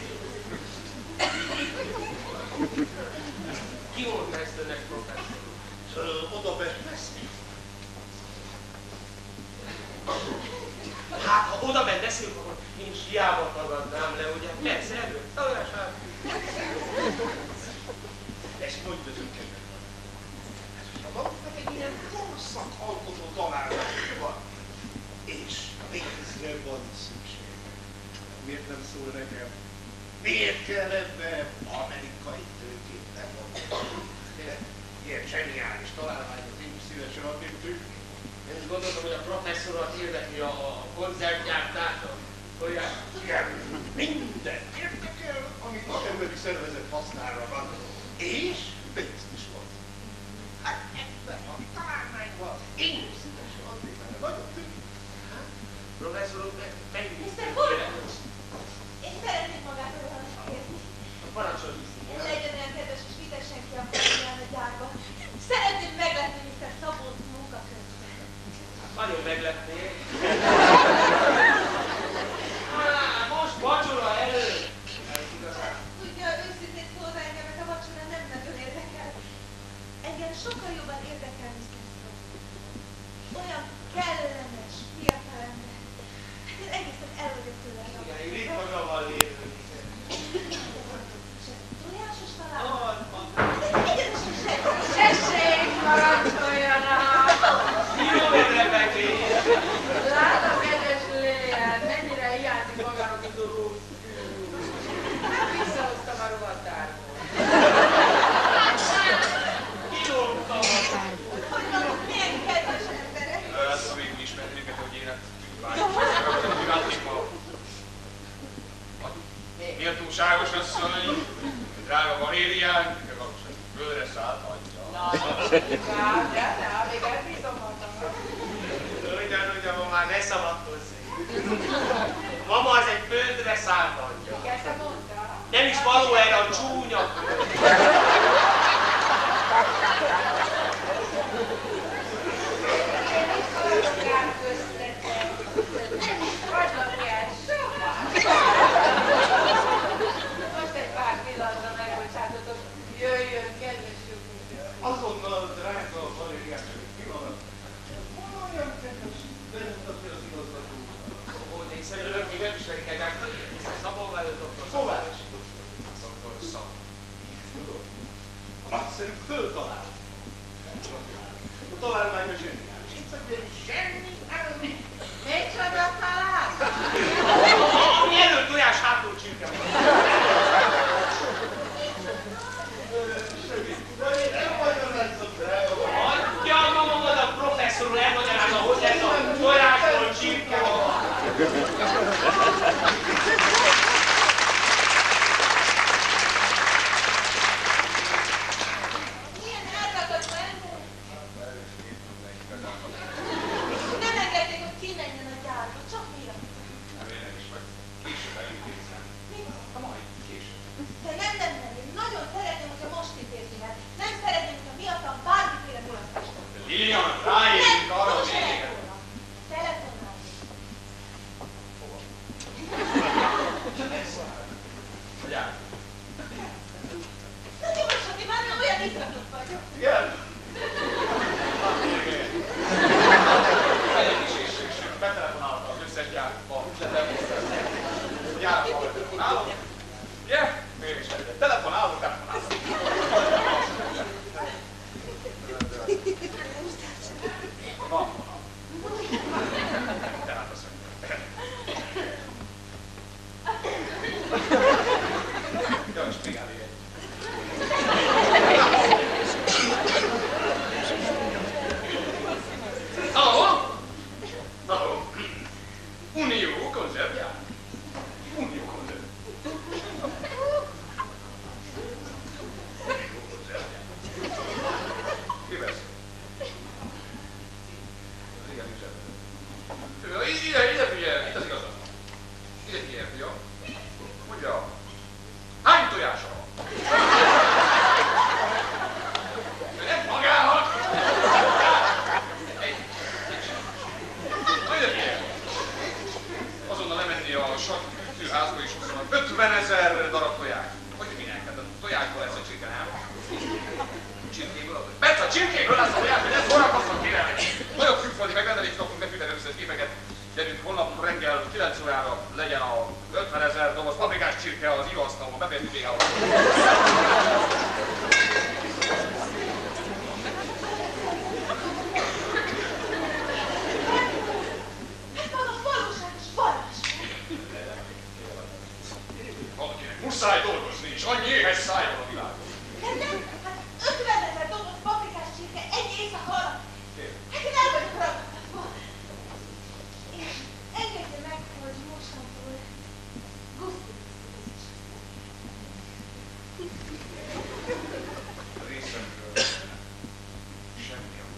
Ki mondta ezt önnek, professzor? Oda beszél. Hát, ha oda bent beszélünk, akkor én is hiába tagadnám le, ugye? Persze, előtt, tagadását. Ezt mondj bezünk kedves van. Ha maguknak egy ilyen korszak alkotó találmány van, és pénzre van szükség. Miért nem szól nekem? Miért kell ebbe amerikai tőkét bevonni? Ilyen zseniális találmányot én is szívesen adnék tőkét. Én is gondoltam, hogy a professzorat érdekli a, a konzervgyártása. Tojás. Igen, minden érdekel, amit az emberi szervezet hasznára van. És pénzt is van. Hát ebben a találmányban én is szívesen adnék benne nagyon tőkét. Professzor úr, megint miszter Burgos! Én szeretnék magától valamit kérni. parancsolj! Legyen olyan kedves, és vitessen ki a felügyelme a gyárba. Szeretném meglepni miszter Szabót munka közben. Nagyon meglepnél. Most vacsora előtt! Ez igazán. Tudja, őszintén szólva engem ez a vacsora nem nagyon érdekel. Engem sokkal jobban érdekel miszter Szabó. Olyan kellemes, fiatalember. Hát én egészen el vagyok tőle. Igen, én itt magammal lévő. És ez tojásos talán? Van, van. Egyenesen sem. Tessék, parancsoljanak! Jó meglepetés! Látom, kedves Léját, mennyire hiányzik magának itt a rossz visszahoztam a ruhatárból. Kilógtam! Hogy mondom, milyen kedves emberek. Azt végül ismerni őket, hogy én bánjuk. Méltóságos asszony, drága Valérián, de valószínűleg bőre szállt adja. Na, inkább, de ne, még elbízom magam. Ugyan, ugyan, ma már ne szabadkozzék. Mama az egy földre szállt anyja. Ezt mondta? Nem is való erre a csúnya föld. Én itt haladok át köztetek. csirke van. Milyen elragadó ember! Nem engedték, hogy kimenjen a gyárba, csak miatt. Nem én is vagy. Később elintézem. Mikor? A mai később. De nem, nem, nem, én nagyon szeretném, hogyha most intézni meg. Nem szeretném, hogyha miattam bármiféle mulasztást. Lilian, ráérünk arra, hogy most lényeget. elfoglalom. Telefonálni. Hova? A gyár. Na gyors, aki már nem olyan izgatott vagyok. Igen? Igen. Egy kis és betelefonálta az összes gyárba, üzletem. A gyárba telefonálok. Ugye? Mégis telefonálok, telefonálok. Van. Tehát azt mondja. Jó, és még elég egy. Halló? Halló? Unió konzervjár? Unió konzerv. Unió konzervjár. Ki beszél? Az igen üzenet. Ide, ide figyelj, itt az igazat. Ide figyelj, jó? Mondja, hány tojása van? Nem magának! Egy. Ide figyelj! Azonnal lemenni a sarki fűtőházba és hozzanak ötvenezer darab tojás. Hogy minek? Hát a tojásból lesz a csirke, nem? Csirkéből az. Persze, a csirkéből lesz a tojás, hogy ezt forrakoznak kérem. Nagyobb külföldi megrendelést kapunk, ne fűteni összes képeket. Gyerünk, holnap reggel kilenc órára legyen a ötvenezer doboz paprikás csirke az ivasztalban, befejezzük még ahol. Ez maga valóságos varázs. Valakinek muszáj dolgozni is, annyi éhes száj van a világon. De nem, hát ötvenezer doboz paprikás csirke egy éjszaka alatt. Hát én el vagyok ragadtatva. És engedje meg, hogy mostantól Guszti A részemről semmi a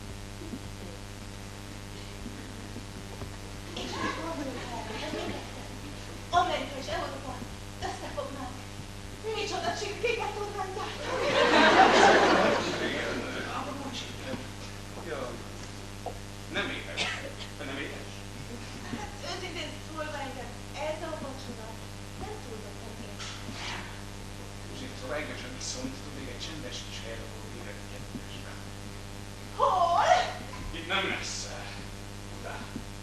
és most gondolok erre, hogy mindketten, Amerika és Európa összefognak. Micsoda csirkéket tudnám gyártani. igen, ám a csirke. Ja, nem éhes. Nem éhes. Hát őszintén szólva engem, ez a vacsora nem túlzottan éhes. Azért, szóval engem sem viszont, tud még egy csendes kis helyre való élet egyetesben. Hol? Itt nem messze. Udán.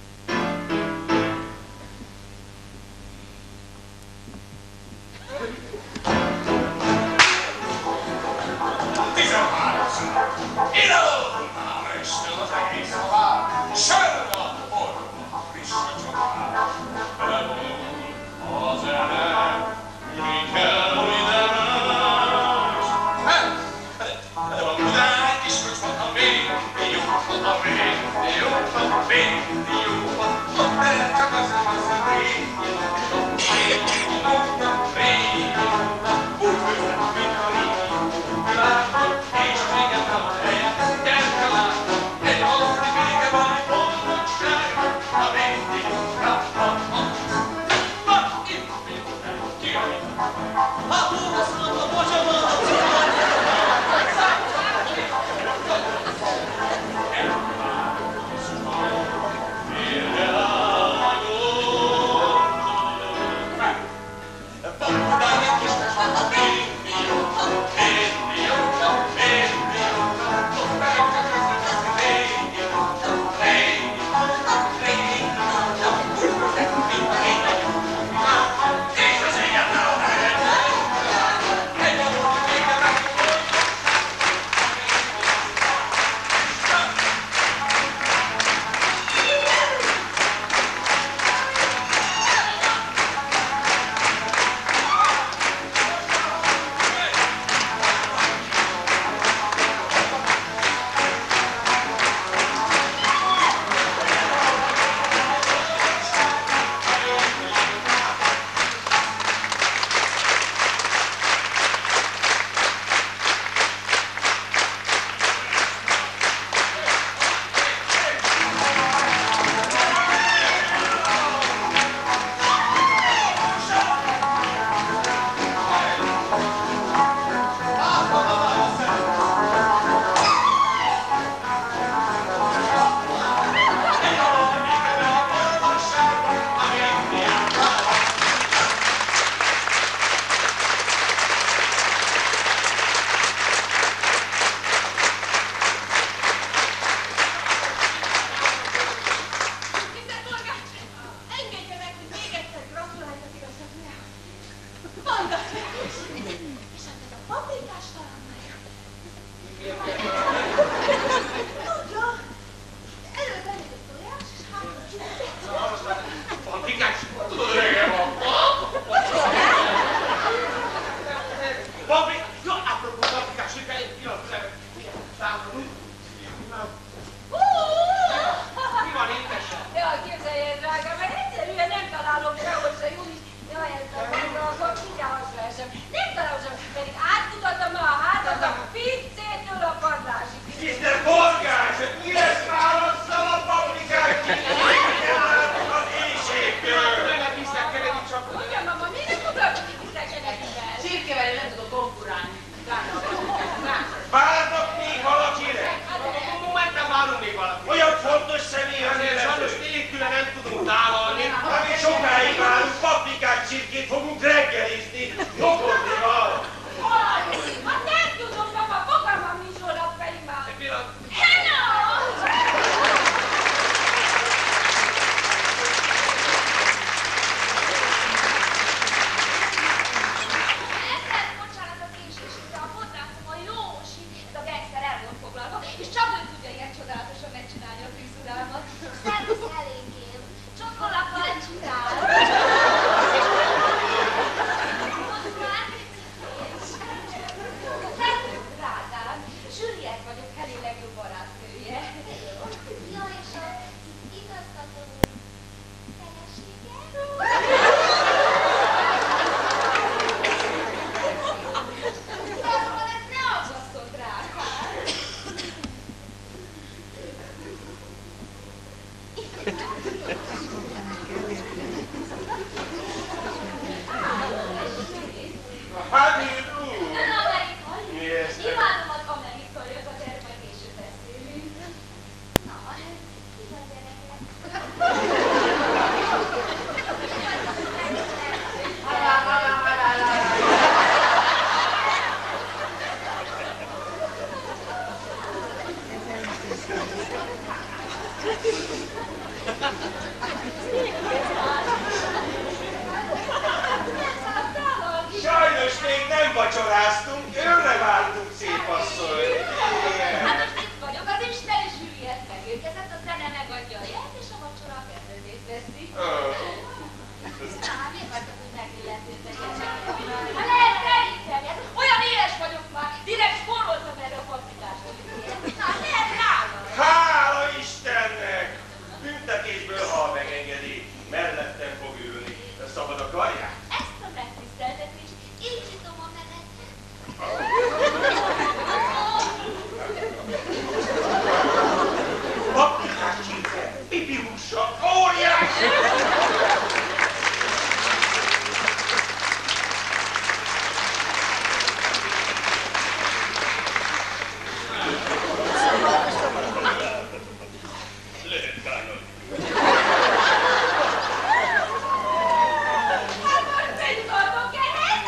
Tizenháromszor. Ide voltam, este az egész halál. Sörva, orva, friss a csapál. Belevonul a zene, mi kell ide más. Hát, de van Budán egy kis kocsma, még jó, a még jó, a még jó, a de csak az az a még jó, a még jó, úgy főznek, mint a régi világon, és régen nem a helyen, gyerke láttam, egy valódi vége van, egy boldogság, a még jó, a a a itt minden, ki a minden. Hát húzom a bocsamat! Elvárás, tálalni. Hát mi sokáig várunk, paprikát, csirkét fogunk reggelizni. Nokordival. Hát nem tudom, papa, fogalmam nincs róla a fejében. Egy pillanat. Hello! Ezzel bocsánat a késésre, a fodrászom a Jósi, ez a gangster el volt foglalva, és csak ő tudja ilyen csodálatosan megcsinálni a frizurámat. Szervusz elénkém, csokolakkal csinál. Drágám, Juliet vagyok, Kelly legjobb barátnője. Ja, és a igazgató felesége? Azonban ezt ne aggasztod, drágám. Hát én úr. Ön amerikai? Mi ez? Imádom az amerikaiakat, erről majd később beszélünk. Na, igaz gyerekek. Sajnos még nem vacsoráztunk, őre vártunk, szép asszony. Hát most itt vagyok, az Isten és Juliet megérkezett, a zene megadja a jelt, és a vacsora a kezdődést veszi. Na, miért vagyok úgy megilletődtek? Hát lehet elhiszem, hát olyan éles vagyok már, direkt spóroltam erre a paprikásra. Hát lehet rága. Hála Istennek! Büntetésből, ha megengedi, mellettem fog ülni. Szabad a karját? Ezt a megtiszteltetést Így nyitom a menetet. Paprikás csirke, pipi húsa, óriási! Lehet tánolni. hát most mit mondok ehhez?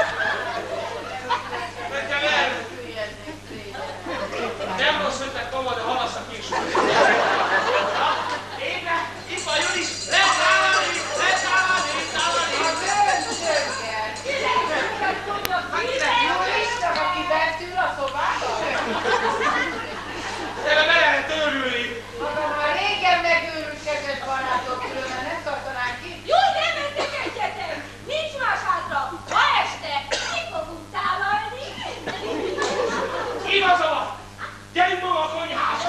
Menjen el! Hülyezik, régen. Nem rossz ötlet, komod, de halasz a később. Éve, itt van Juli! Leszállani! Leszállani! Szállani! Jóisten, aki bent ül a szobában? Erre be lehet örülni! Maga már régen megőrült, kedves barátok, különben nem tartanánk ki. Jó, nem mentekedjetek! Nincs más hátra! Ma este ki fogunk tálalni! Igaza van! Gyerünk maga a konyhába!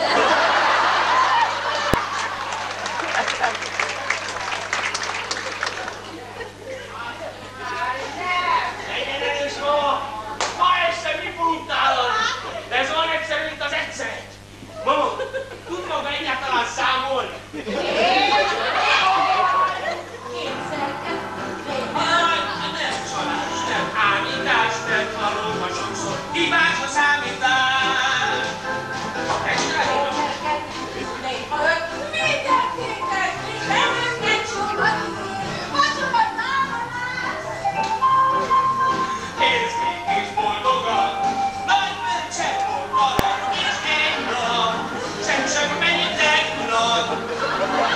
Már nem! Legyen erős mama! Ma este mi fogunk tálalni? De ez olyan egyszerű, mint az egyszer! Mama, tud maga egyáltalán számolni? Hát nem csalás, nem ámítás, nem halom, sokszor hibás a számítás! Este érzék és boldogan, nagy bölcsek volt valami, és egy nap, sem csak mennyit egy nap.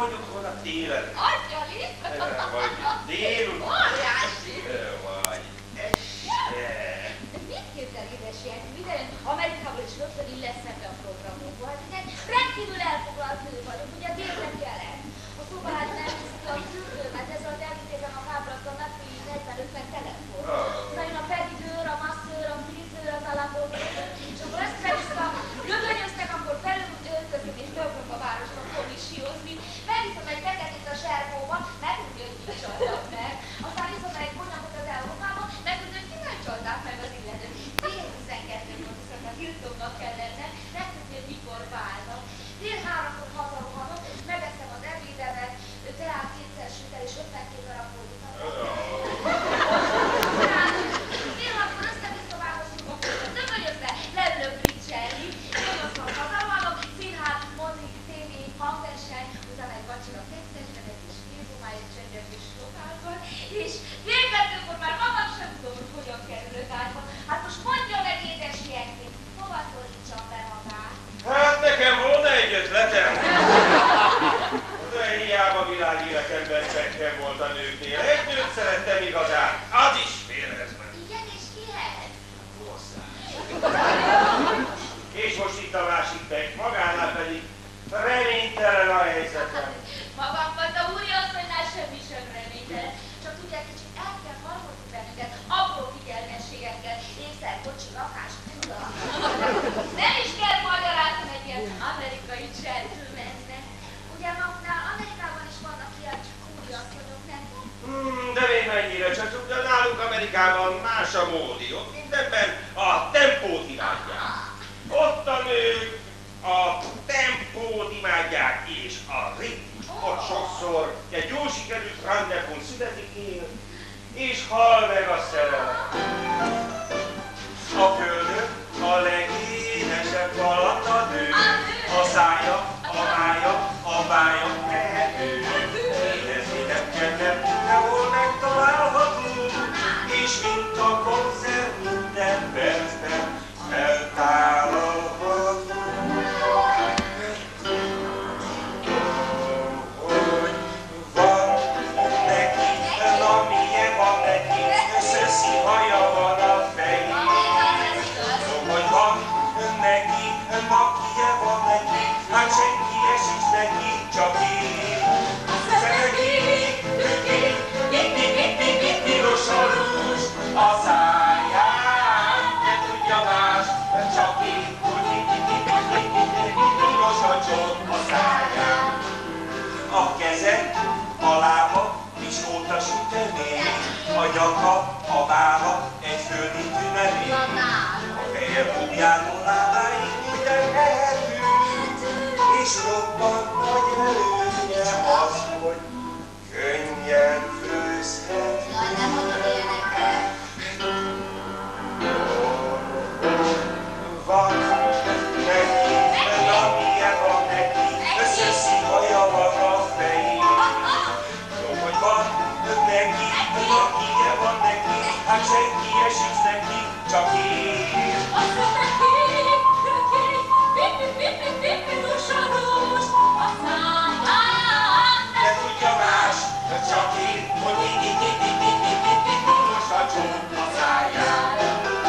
mondjuk holnap télen. Angyali! Vagy délután. Óriási! Vagy este. De mit képzel, édesek? Minden Amerikából is rögtön illeszthető a programokból. Hát ugye rendkívül elfoglalt nő vagyok, ugye délben jelent. A szobát nem viszik a fürdőmet, ez alatt elvitézem a kábrattal napi negyven-ötven telefon. Aztán jön a pedidőr, a masszőr, a frizőr, az alapolvöző, és akkor össze-vissza rögönyöztek, akkor felültözök és beugrom a városba komissiózni. Megviszem egy feketét a zsergóba, megmondja, hogy ki csaltak meg. Aztán viszem egy konyakot az Európába, megmondja, hogy ki nem csalták meg az illetőt. Fél tizenkettőkor viszont a Hiltonnak kell lennem, megtudni, hogy mikor válnak. Fél háromkor hazarohanok, megeszem az ebédemet, teát kétszer sütel és ötvenkét darab fordítatom. Fél hatkor össze-vissza változunk, akkor dögönyözve leülök bridge-elni, nyolckor hazarohanok, színház, mozi, tévé, hangverseny, utána egy vacsora kettesben, egy kis filmhomály, egy csendes és lokálban, és fél kettőkor már magam sem tudom, hogy hogyan kerülök átba. Hát most mondja meg, édes ilyenként, hova szorítsam be magát? Hát nekem volna egy ötletem. De hiába világéletemben csekkem volt a nőknél. Egy nőt szerettem igazán. Az is félhez ment. Igen, és kihez? Hozzá. És most itt a másik meg, magánál pedig reménytelen a helyzetem. Magam volt a úri asszonynál semmi sem reménytelen. Csak tudják, kicsit el kell harmozni bennünket, apró figyelmességekkel, ékszer, kocsi, lakás, tuda. Nem is kell magyarázni egy ilyen amerikai gentlemannek. Ugye maguknál Amerikában is vannak ilyen csak úri asszonyok, nem? Hmm, de még mennyire csak tudja, nálunk Amerikában más a módi. Ott mindenben a tempót imádják. Ott a nők a tempót imádják, és a ritmus. Ott sokszor egy jó sikerült rendezvún születik él, és hal meg a szerelem. A földön a legédesebb alatt a nő, a szája, a mája, a bája tehető. Érezni nem kell, nem mindenhol megtalálható, és mint a koncert minden percben feltállalható. Hogy van neki, na milyen van neki, szöszi haja van a fején. Hogy van neki, makije van neki, hát senki sincs neki, csak én. Szeregi, piros a rúzs a száján, ne tudja más, csak én, hogy piros a csont a száján. A keze, a lába, is óta sütemény, a nyaka, a válla, egy földi tünemény. A feje bújjától lábáig minden lehető, és roppant nagy előnye az, hogy könnyen főzhet. Jaj, nem mondom ilyeneket. Van neki, amilyen van neki, összeszi haja van a fején. Jó, hogy van neki, amilyen van neki, hát senki sincs neki, csak én. Azt neki, neki, piros a rúzs a száján. Ne tudja más, csak én, hogy piros a csont a száján.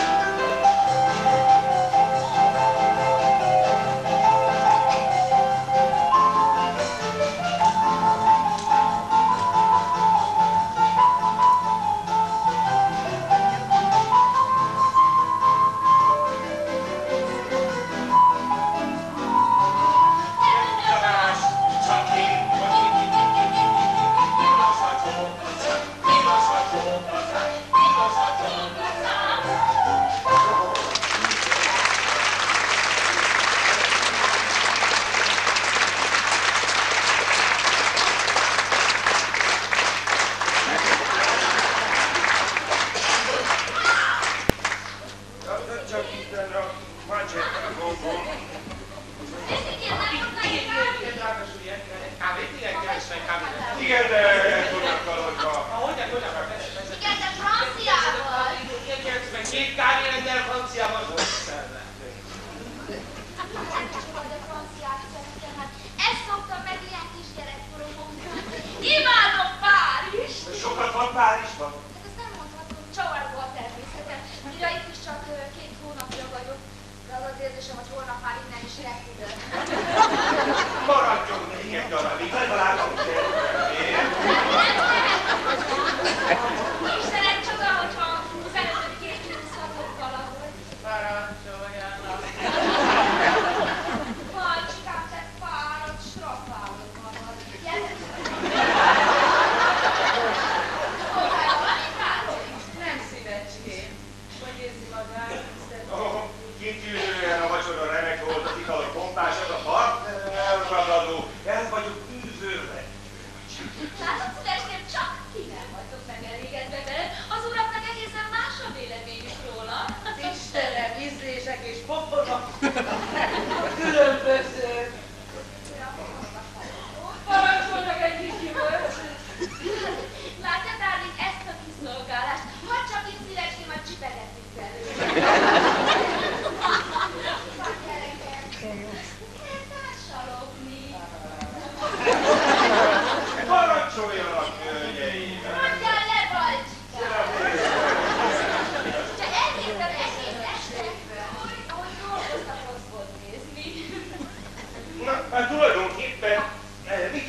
Igen, de tudnak hogyha... Ha hogyan, hogyan, persze, persze. Igen, de franciával. Meg két kávé rendel franciával volt szerve. Hát csak vagy a franciát szeretem, hát ezt szoktam meg ilyen kisgyerekkorom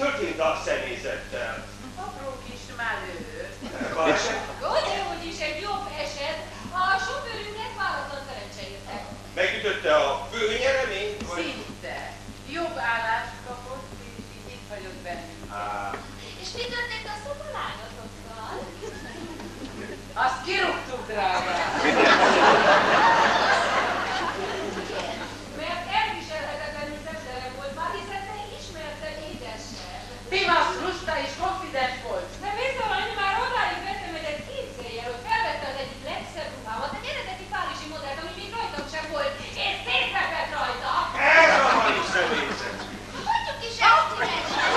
történt a személyzettel? Apró kis malőr. Baleset? Gondolj, hogy is egy jobb eset. A sofőrünknek váratlan szerencse érte. Megütötte a főnyereményt? Vagy... Szinte. Jobb állást kapott, és így itt hagyott bennünk. Á, És mi történt a szobalányatokkal? Azt kirúgtuk, drágám. Mert elviselhetetlenül szemtelen volt már, hiszen te ismerted édesen. Timasz lusta és konfidens volt. De bizony, már odáig vetemedett, képzelj el, hogy felvette az egyik legszebb ruhámat, egy eredeti párizsi modellt, ami még rajtam sem volt, és szétrepett rajta. ez a mai személyzet! Hagyjuk is ezt szívesen!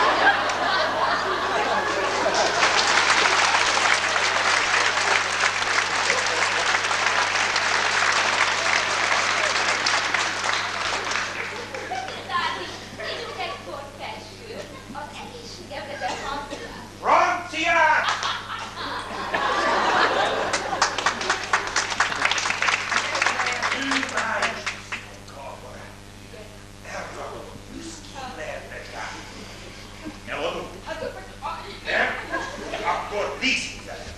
Tehát is, ígyunk egy kort felsőt, az egészségemre de franciát. Franciák! Bűvány! Kabarett! Elragadott, büszkén lehetnek rá. Eladom? Nem? Akkor díszítelem.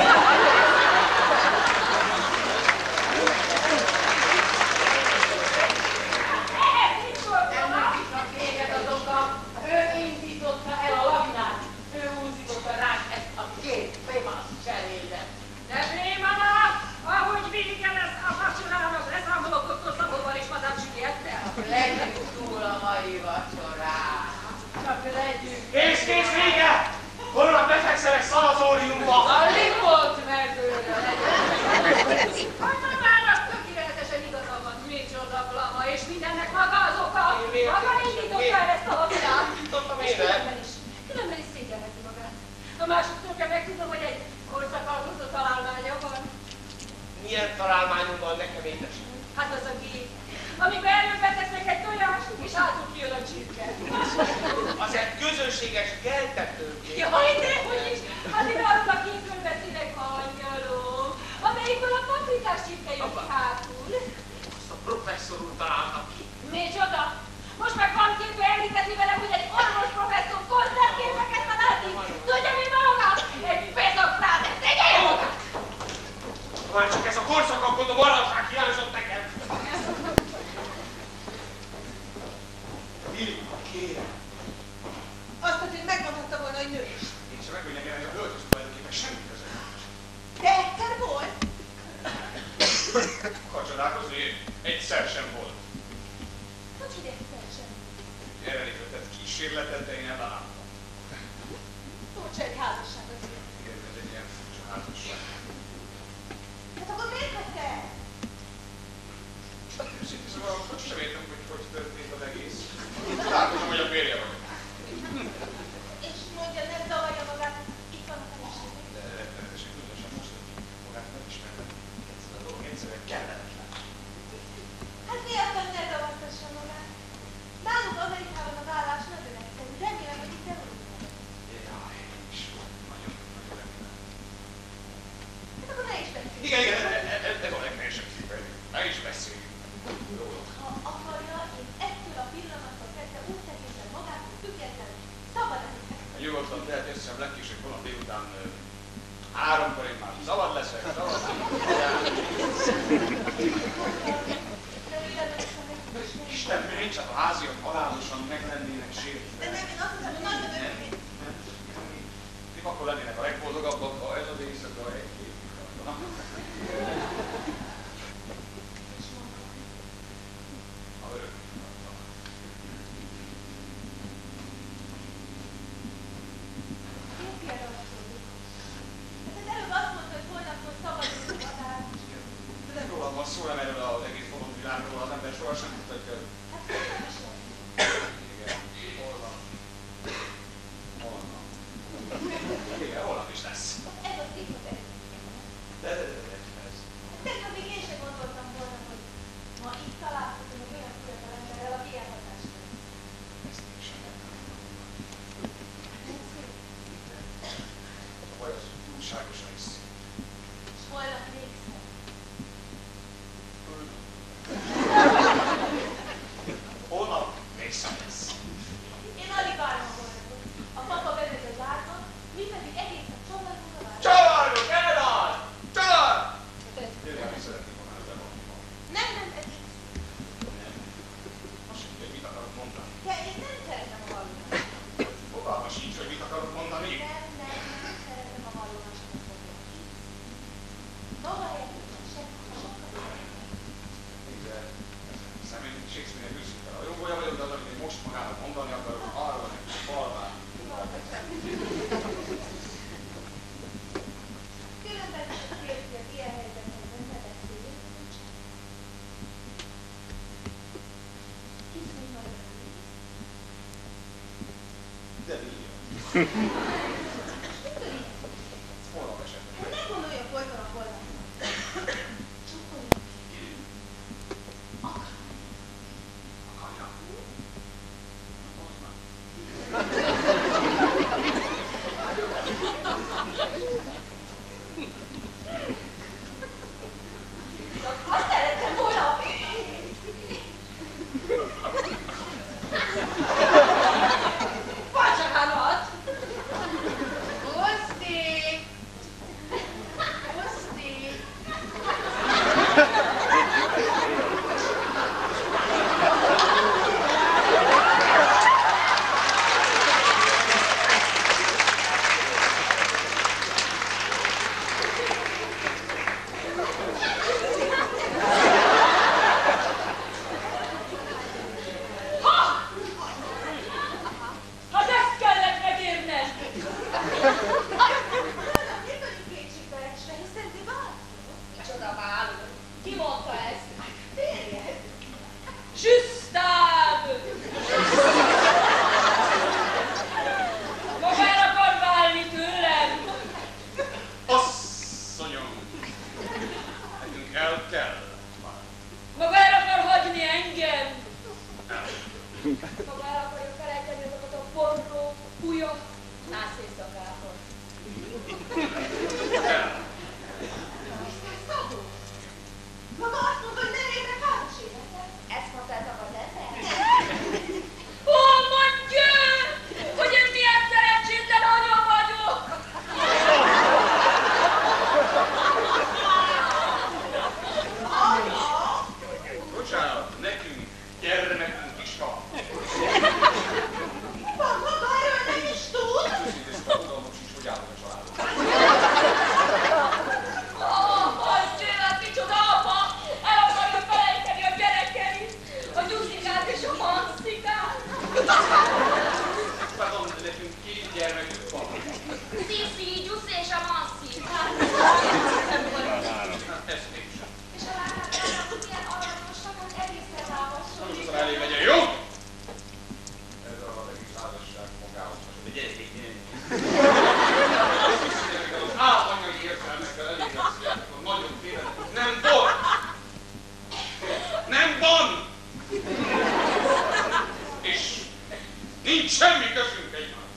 Ehhez mit szóltam? Ennek téged azonban ő indította el a lavinát. Ő úszította ránk ezt a két Timasz cserédet. De Brémana, ahogy vége lesz a vacsorának, leszámolok doktor Szabóval és Madame Juliette-tel. Legyünk túl a mai vacsorán. Csak legyünk. Kész, kész, vége! Holnap befekszel egy szanatóriumba! A Lipott mezőre legyünk. Hát a válasz tökéletesen igaza van, micsoda blama, és mindennek maga az oka. Én miért? Maga indította el ezt a lavinát. Indítottam És én el? különben is, különben is szégyellheti magát. A másoktól kell megtudnom, hogy egy korszakalkotó találmánya van. Milyen találmányom van nekem, édesem? Hát az a gép, amiben előbb betesznek egy tojást, és hátul kijön a csirke. Az egy közönséges geltetőgép. Jaj, dehogy is! Hát én arról a képről beszélek, angyalom, amelyikből a paprikás csirke jön ki hátul. Azt a professzor úr találta ki. Micsoda? Most meg van képbe elhitetni velem, hogy egy orvos professzor koncertképeket talált ki. Tudja, mi van magam? Egy bezoknát, tegye magát! Már csak ez a korszakakon a maradság hiányzott nekem. Billy, kérem. Azt azért megmondhatta volna, hogy nő is. Én sem meg, hogy nekem ez a hölgyhöz tulajdonképpen semmi köze nincs. De egyszer volt. Kacsodálkozni egyszer sem volt. Hogy hogy egyszer sem? Erre tett kísérletet, de én elvállaltam. Furcsa egy házasság azért. Igen, ez egy ilyen furcsa házasság. Hát akkor miért kapta el? Őszintén szóval hogy sem értem, hogy hogy történt az egész. Találkozom, hogy a férje vagyok. És mondja, ne zavarja magát, itt van a feleségem. De rettenetesen különösen most, hogy magát megismertem. Ez a dolog egyszerűen kellemetlen. Hát miért van, ne zavartassa magát? Nálunk Amerikában az állás nagyon egyszerű. Remélem, hogy itt elolvasod. Jaj, is nagyon, nagyon remélem. Hát akkor ne is beszélj. Igen, igen, ez, ez, ez a legnehézsebb szívben. Ne is beszéljünk. Róluk. Ha akarja, én ettől a pillanattól kezdve úgy tekintem magát, hogy független, szabad ezeket. Nyugodtan tehet összem legkésőbb holnap délután ö, háromkor én már szabad leszek, szabad leszek. De ő jelentősen meg. Isten, én csak a háziak halálosan meg lennének sértve. De nem, én azt hiszem, hogy nagyon Nem, örülnék. nem. Ti akkor lennének a legboldogabbak, ha ez az éjszaka egy-két van. A örök. Én például szólok. Hát az előbb azt mondta, hogy holnaptól szabadulunk a adás. De nem rólad van szó, nem erről az egész bolond világról, az ember sohasem mutatja. Hát nem is van. Igen, holnap. Holnap. Igen, holnap is lesz. Ez a szigorú. De, de, de. Holnap esetleg. Ne gondolja folyton a holnap. Akarja? Azt szerettem volna. Vacsorámat! Puszti! Puszti! Hát ezt kellett megérned! Miért vagyunk kétségbeesve, hiszen ti változol? Micsoda váló? Ki mondta ezt? Férjed. Zsüsztáv! Maga el akar válni tőlem? Asszonyom! Nekünk el kell. Maga el akar hagyni engem? El. Maga el akarja felejteni azokat a forró, újabb nász éjszakákat. El. Szabó. Maga azt mondta, hogy nem érnek házas életet. Ezt mondtátok az ember? Ó, mondja, hogy én milyen szerencsétlen anya vagyok! Bocsánat, nekünk gyermekünk is van. Van maga erről nem is tud. Őszintén szóval fogalmam sincs, hogy állok a családot. Ó, mondja, hát micsoda apa! El akarja felejteni a gyerekeit, a Gyuszikát és a Manszikát! Pardon, de nekünk két gyermekünk van. Sziszi, Gyuszi és a Manszi. Hát ez én sem. És a lányok milyen aranyosak, hogy egészen Na lábassal. most azon elé megyen, jó? Ez az egész házasság magához hasonló. De gyere, gyere, gyere. Az álanyagi értelmekkel elég lesz, hogy nagyon félretek. Nem volt! Nem van! És nincs semmi közünk egymáshoz.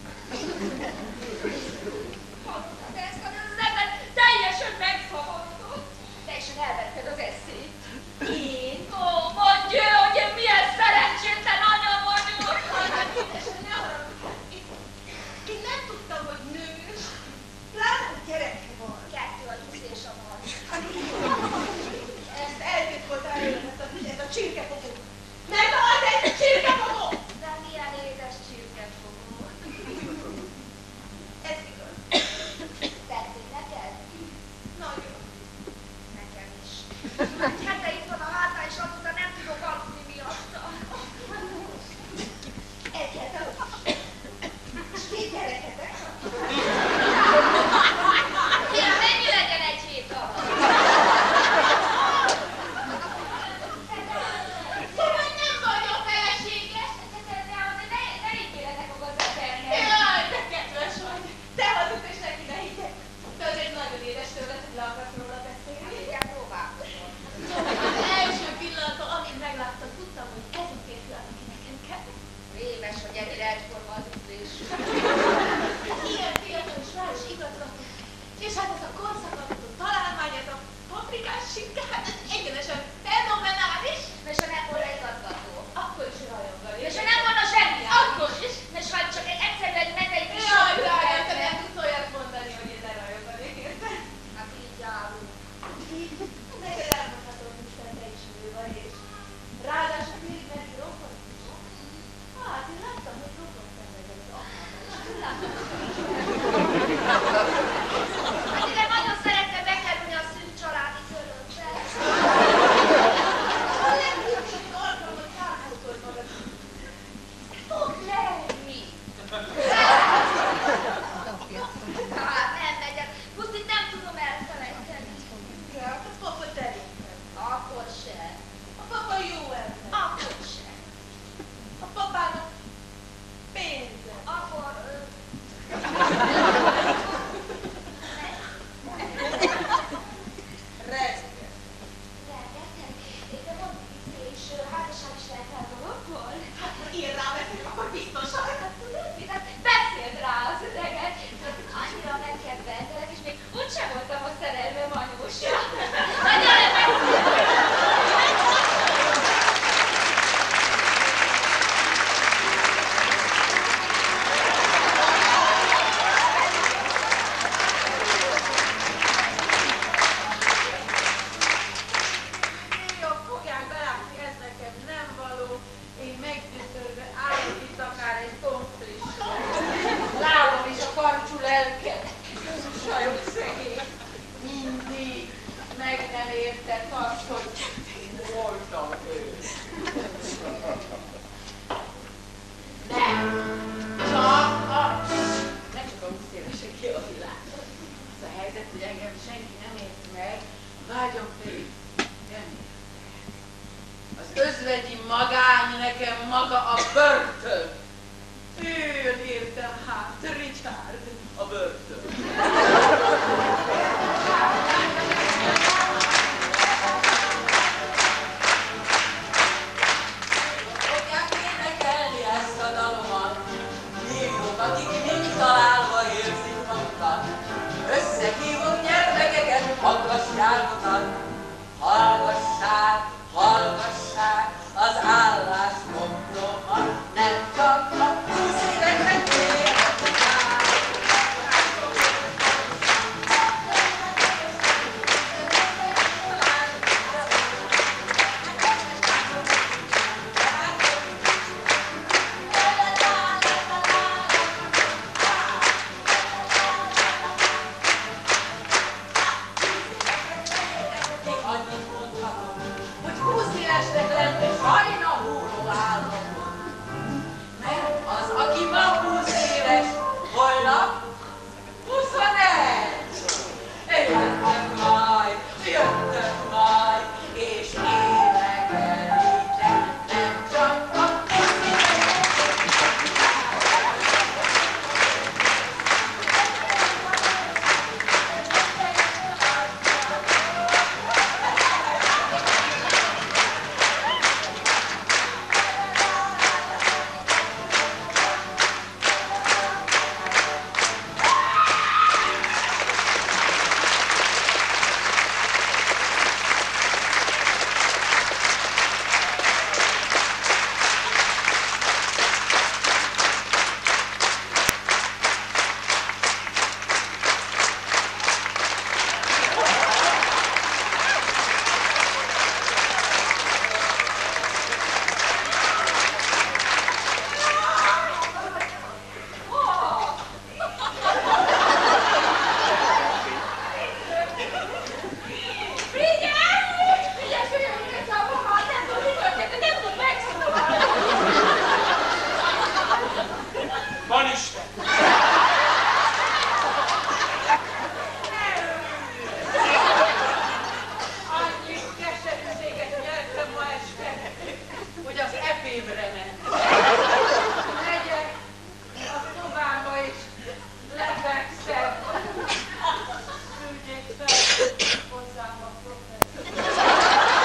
De ezt az ember teljesen megszabadult. Teljesen elvetted az eszét. Én? Ó, mondja, hogy én milyen szerencsétlen anya vagyok! Édesem, ne haragudj. Én- Én nem tudtam, hogy nős. Pláne, hogy gyereke van. Kettő a Gyuszi és a Manszi. Ezt eltitkolt előtt ez a, ez a csirkefogó. Megvan ez a csirkefogó! De milyen édes csirkefogó. Ez igaz. Tetszik neked? Nagyon. Nekem is. Egy hete itt van a háta, és azóta nem tudok aludni miatta. Egyetlen. És két gyereketek van. lelke. Sajnos szegény. Mindig meg nem értett azt, hogy voltam ő. Nem. Csak az. Ne csak a húsz évesek ki a világ. Az a helyzet, hogy engem senki nem ért meg, vágyom pedig nem ért. Az özvegyi magány nekem maga a börtön. Ő értem hát, Richard, a börtön. Fogják énekelni ezt a dalomat, hívjuk, akik mind találva érzik magukat. Összehívunk gyermekeket, magasságokat. Hallgassák, hallgassák az álláspontomat, nem csak a húsz évesek értek rá. Annyit mondhatom, hogy húsz évesnek lenni sajna húró államot. Mert az, aki ma húsz éves, holnap huszonegy. Jöttök majd, jöttök majd, és énekelítek, nem csak a húsz évesek. Van Isten! Annyi keserűséget nyertem ma este, hogy az epémre ment. Megyek a szobámba és lefekszem. Küldjék fel hozzám a professzor.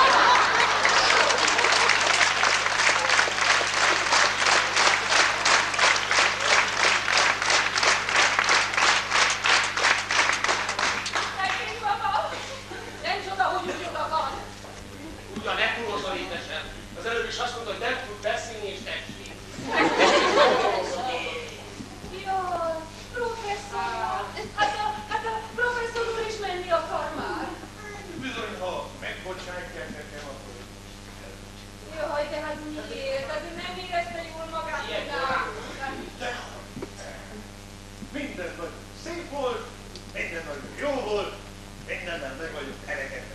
Szegény baba! Nem csoda, hogy úgy odakan. Ugyan ne túlozol édesem. Az előbb is azt mondta, hogy nem tud beszélni és nem sír. Jaj, professzor! Hát a, hát a professzor úr is menni akar már. Bizony, ha megbocsátják nekem, akkor... Jaj, de hát miért? Hát ő nem érezte jól magát. Ilyen hogy De minden nagyon szép volt, minden nagyon jó volt, mindennel meg vagyok elégedve.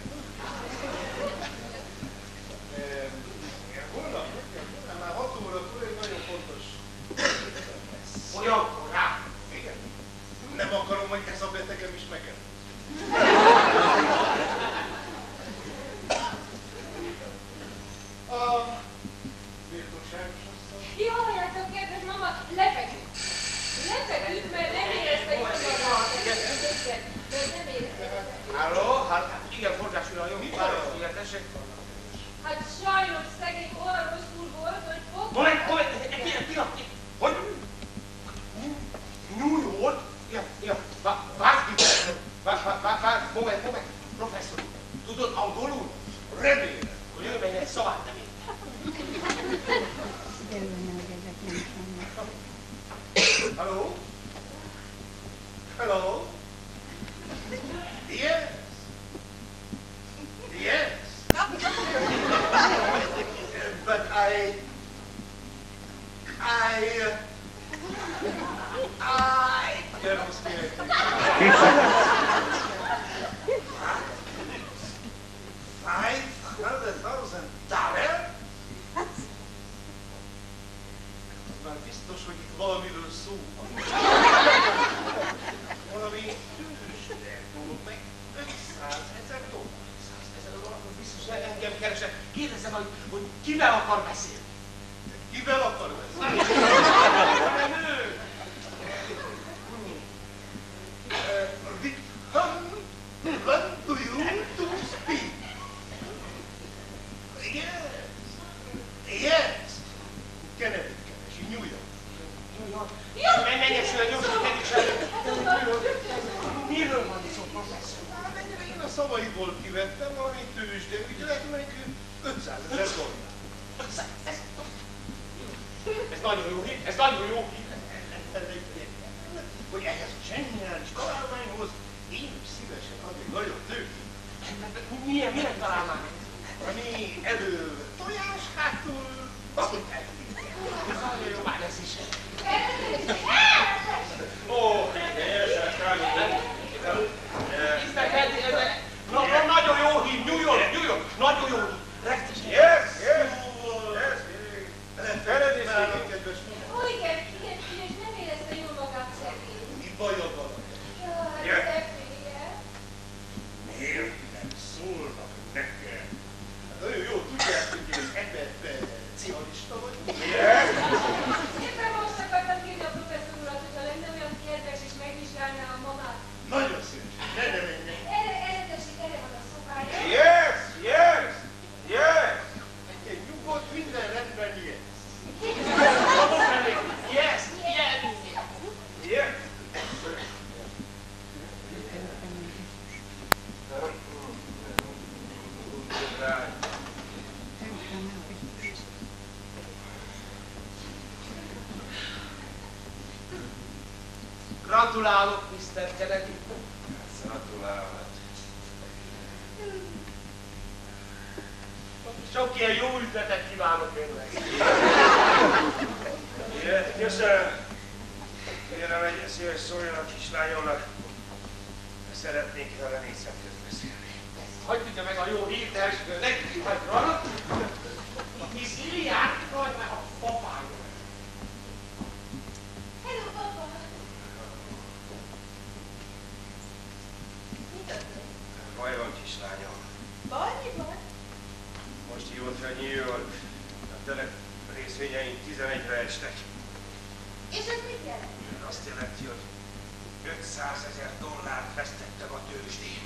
Ehm, Holnap, holnap már hat órakor egy nagyon fontos lesz. Olyan korán? Igen. Nem akarom, hogy ez a betegem is megel. A birtokságos asszony. Jaj, hát a kedves mama, lefeküdt. Lefeküdt, mert nem érezte jól magát. De nem érezte jól magát. Halló? Hát igen, Forgás uram, jó? Mit Halló, halló? igen, tessék. Hát sajnos szegény olyan rosszul volt, hogy fog... Moment, moment, egy pillanat, pillanat. Hogy? New York? Ja, ja, várj, várj, várj, várj, moment, moment. Professzor, tudod angolul? Remélem. Hogy ő benne egy szavát nem ért. Hello? Hello? Yes? Yes? But I... I... I... Servus, Kennedy. Five hundred thousand dollars? Már biztos, hogy itt valamiről szó van. Valami tőzsde dolog, meg ötszázezer dollár. Százezer dollár, akkor biztos ne engem keresek. Kérdezzem, hogy, hogy kivel akar beszélni? Kivel akar beszélni? Nő! With whom what do you to speak? Yes. Yes. Kennedy keresi, New York. New York. Menj, menj, esően, nyomjuk, menjünk sem. Miről van szó, professzor? Hát ennyire én a szavaiból kivettem valami tőzsde, ugye lehet mondani ötszázezer dollár. Ez, ez, ez nagyon jó hír, ez nagyon jó hír. Hogy ehhez a zseniális találmányhoz én is szívesen adnék nagyobb tőkét. Milyen, milyen találmány? Ami elő tojás, hátul bakutájt. Ez nagyon jó, már ez is. Ó, érted, Káli. Tisztek, ezek nagyon jó hír, New York, New York, nagyon jó hír. Rektes. Yes, yes, yes. Kennedy speaking, kedves. Ó, igen, igen, igen, és nem érezte jól magát szegény. Mi bajod van? Jaj, szegénye. Miért nem szólnak nekem? Hát nagyon jól tudják, hogy én ebbe cianista vagyok. Yes. Éppen most akartam kérni a professzor urat, hogyha lenne olyan kedves és megvizsgálná a mamát. Nagyon szívesen, ne ne menjen. Erre, erre tessék, erre van a szobája. Yes, yes, yes. Egy nyugodt, minden rendben ilyen. Yes, yes. Yes. Gratulálok, miszter Kennedy. Gratulálok. Sok ilyen jó üzletet kívánok önnek. Igen, köszönöm. Kérem, egy szíves szóljon a kislányomnak. Szeretnék itt a renészethez beszélni. Hogy tudja meg a jó hírt elsőről neki, hogy van? Hisz Iliát vagy meg a papája. Hello, papa! Mi történt? Baj van, kislányom. Baj, mi van? Most hívott fel New York. A telep részvényeink tizenegyre estek. És ez mit jelent? Azt jelenti, hogy ötszázezer dollárt vesztettem a tőzsdén.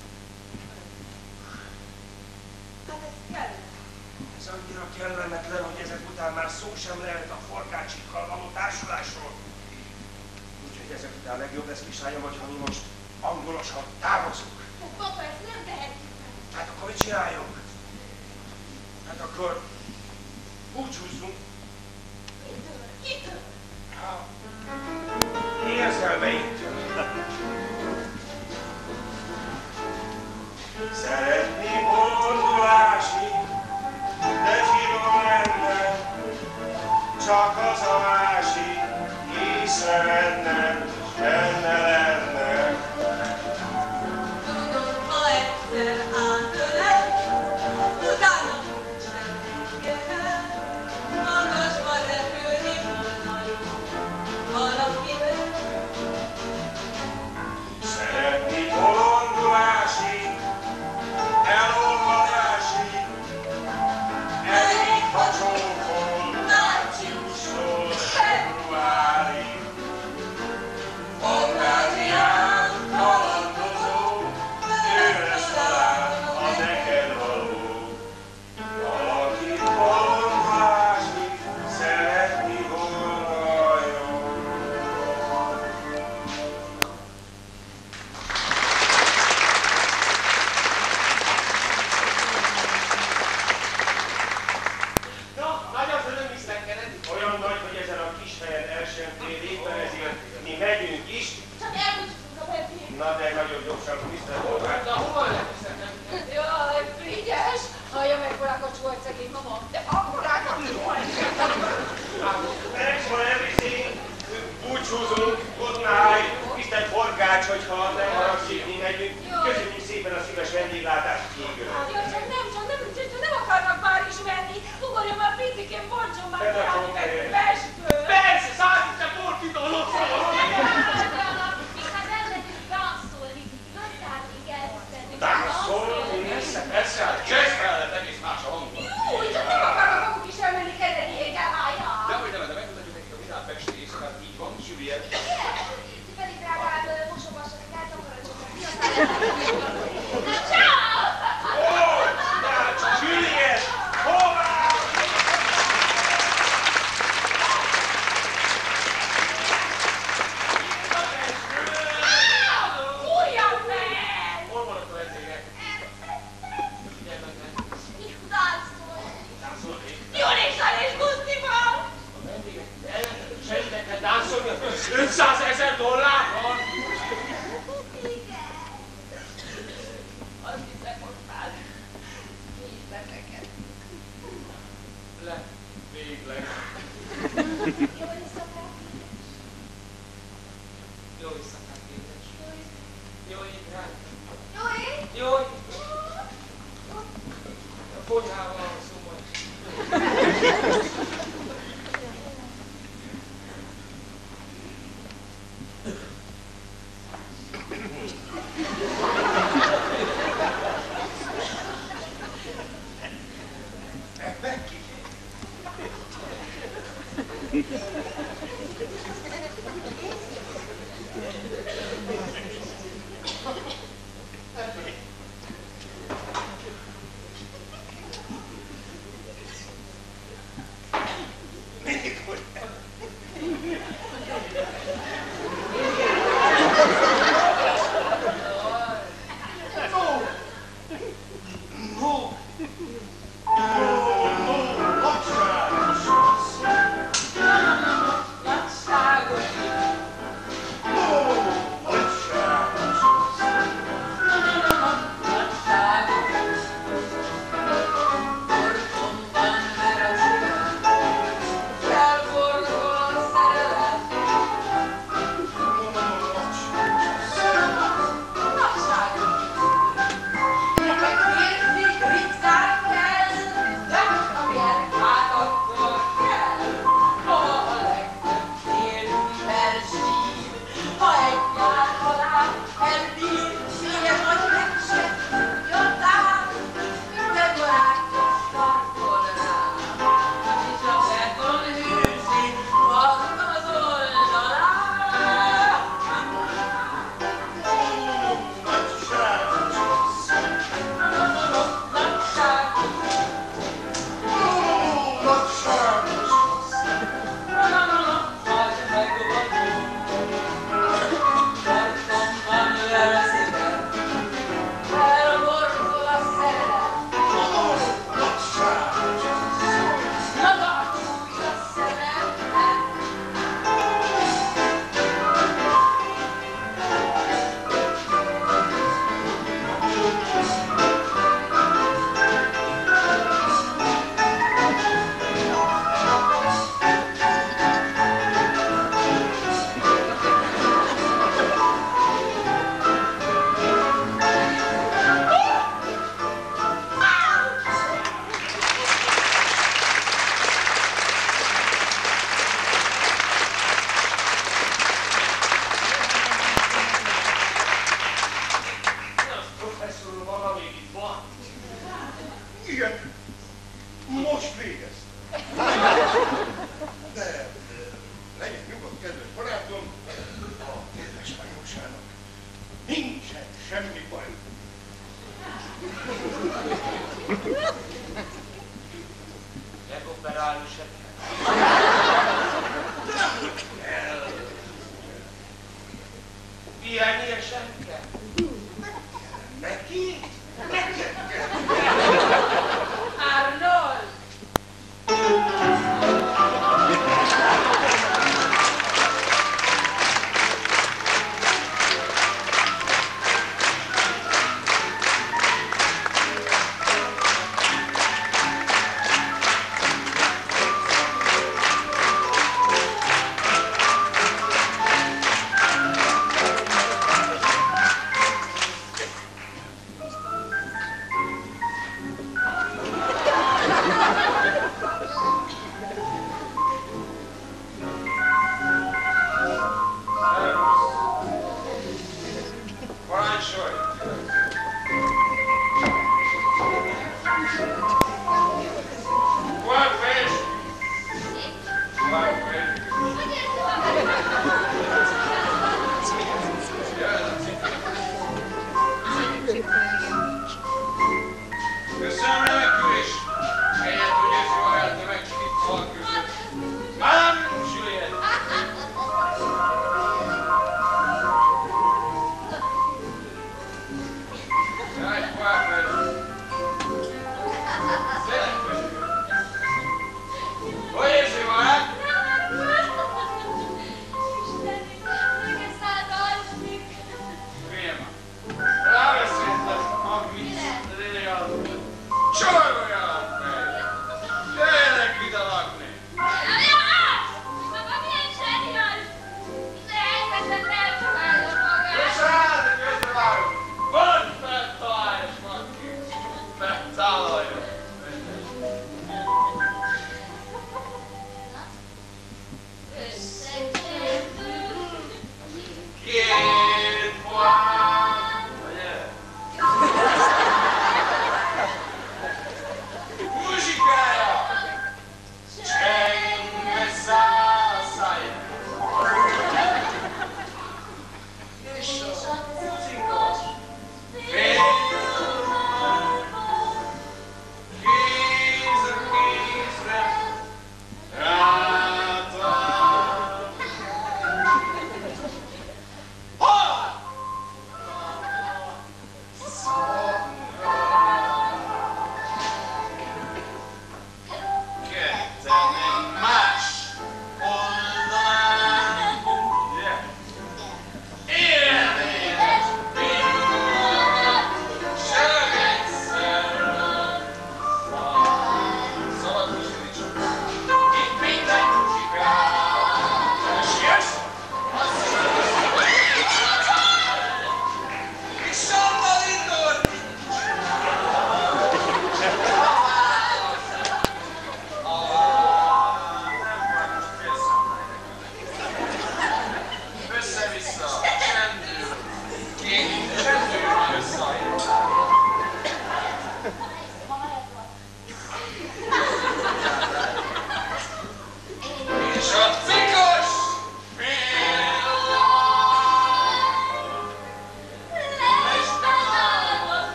Hát ez kell. Ez annyira kellemetlen, hogy ezek után már szó sem lehet a forgácsikkal való társulásról. Úgyhogy ezek után legjobb lesz, kislányom, hogyha mi most angolosan távozunk. De papa, ezt nem tehetjük meg. Hát akkor mit csináljunk? Hát akkor búcsúzzunk. Kitől? Kitől? Érzelmeinktől. Szeretnék bolondulásni, de finom lenne, csak az a másik észrevenne, benne lenne. Tudom, ha egyszer átölel, utána sem kell, magasba repülni volna jó valakivel. Szeretnék bolondulásni, elolvadásni, elég ha csókol, márciustól februárig. Fantázián kalandozó, ő lesz talán a neked való. Valakit bolondulásni, szeretni volna jó. Na, nagy az öröm, miszter Kennedy. Olyan nagy, hogy ezen a kis helyen el sem tér, éppen ezért mi megyünk is. Csak elbúcsúzunk a webjén. Na de nagyobb jobbság, miszter Bolgár. De hova leviszem? Jaj, Frigyes! Hallja meg, korákat volt szegény mama. De akkorákat volt! Thanks for everything. Búcsúzunk. Good night. hogyha nem haragszik, mi megyünk. Köszönjük szépen a szíves vendéglátást kívül. Jó, csak nem, csak nem, csak nem akarnak már is menni. Ugorjon már picikén, bontson már ki a Pestből. Persze, szállítsa portidalot szavazni. Hát elmegyünk danszolni, igazán elszedni. Táncolni? Persze, persze, hát jazz mellett egész más a hangulat. Úgy, csak nem akarnak maguk is elmenni Kennedy-ékkel, hájjá. De hogy nem, de megmutatjuk nekik a vidám pesti éjszakát, így van, Juliet. Ti pedig drágán mosogassatok el, takarodjatok ki, aztán ciao! Ó, de Juliet, hová? Fújjam fel! Hol vannak a vendégek? Táncolni? Jól és és Gusztival! A vendégek elmentek kell táncolni ötszázezer dollárral? Azt hiszem, most már nincs beteket. Le, végleg. Jó éjszakát, édes. Jó éjszakát. Jó éjszakát. A konyhával alszom majd.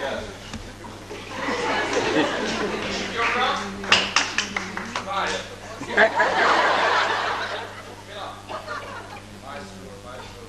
jelzés. Jobbra. Várjatok. Májszul, májszul.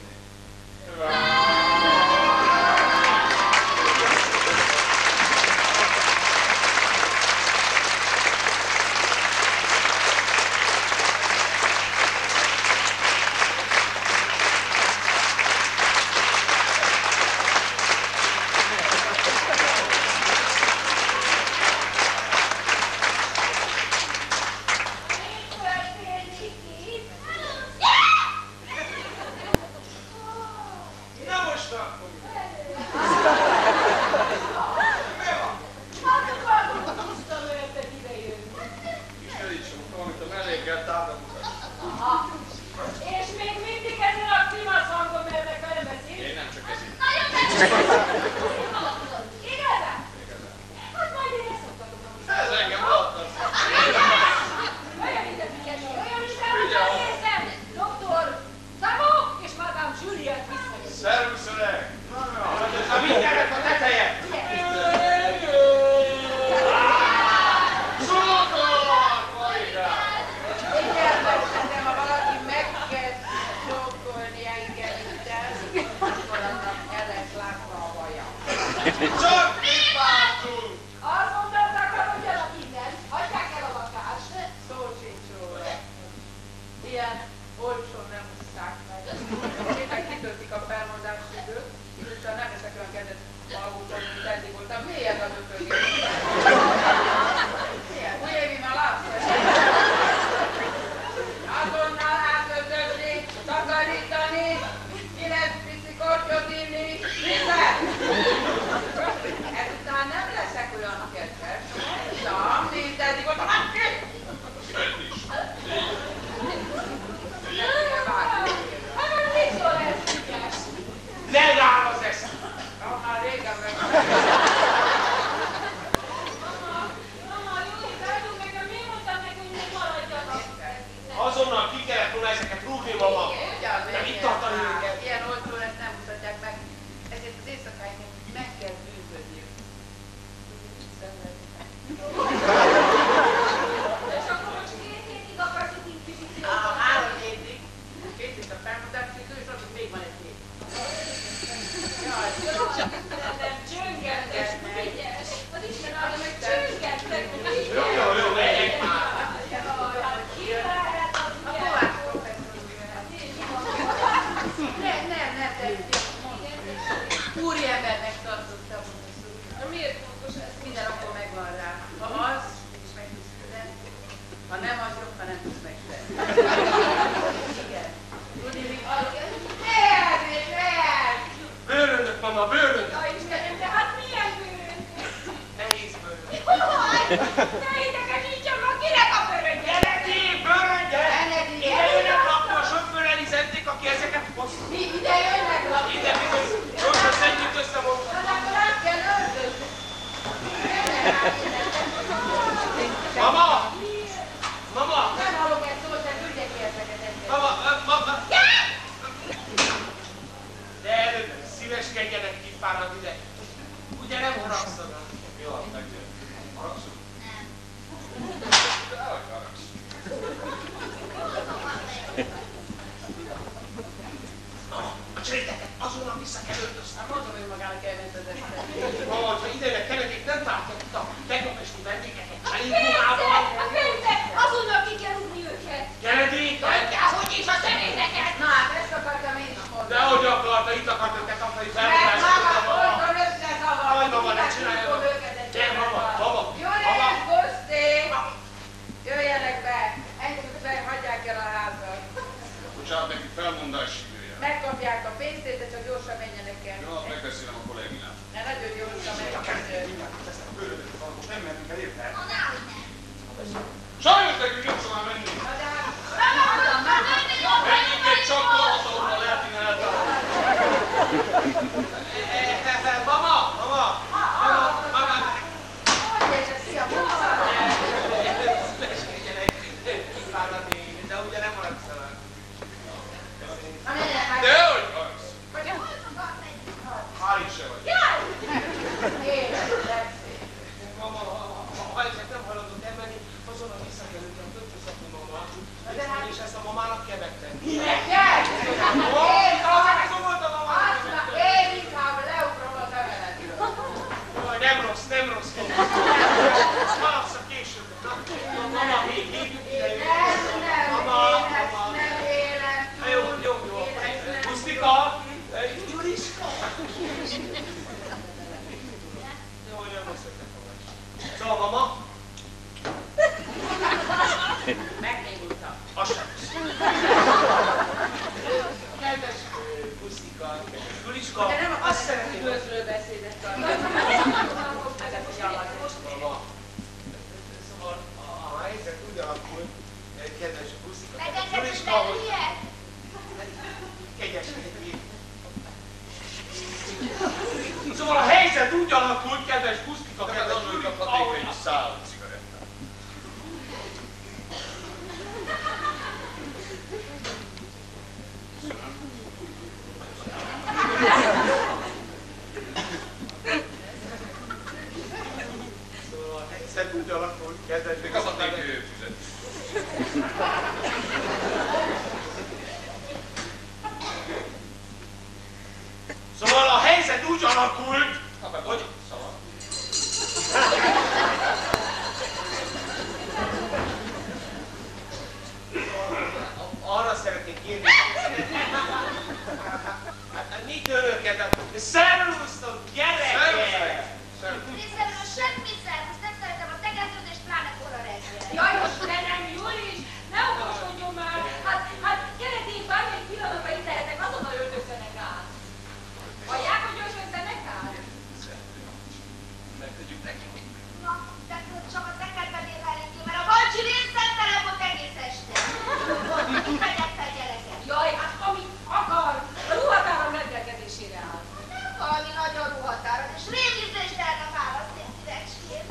Hál' is se vagy. helyzet úgy alakult, kedves pusztika, Te kedves gondoljuk Gyuri, a ahogy... hatékony szál cigarettát. Szóval a helyzet úgy alakult, kedves... Még az a tégő füzet. Szóval a helyzet úgy alakult, hogy... Szóval. Arra szeretnék kérni, hát mit örömkedem? Szervusztok, gyerekek! Részemről semmi szervusz, nem szeretem a tegeződést, pláne kora reggel. Jaj, most ne nem, Julis! Ne okosodjon már! Hát, hát keretén bármelyik pillanatban itt lehetek, azonnal öltözzenek át. Hallják, hogy öltözzenek át? Megtegyük neki. Na, de csak a tekerben érvelünk ki, mert a Balcsi részszentelen volt egész este. Megyek fel, gyerekek. Jaj, hát amit akar! A ruhatáram rendelkezésére áll. Nem valami nagyon ruhatárat, és rémízést elne választ, én szívecskét.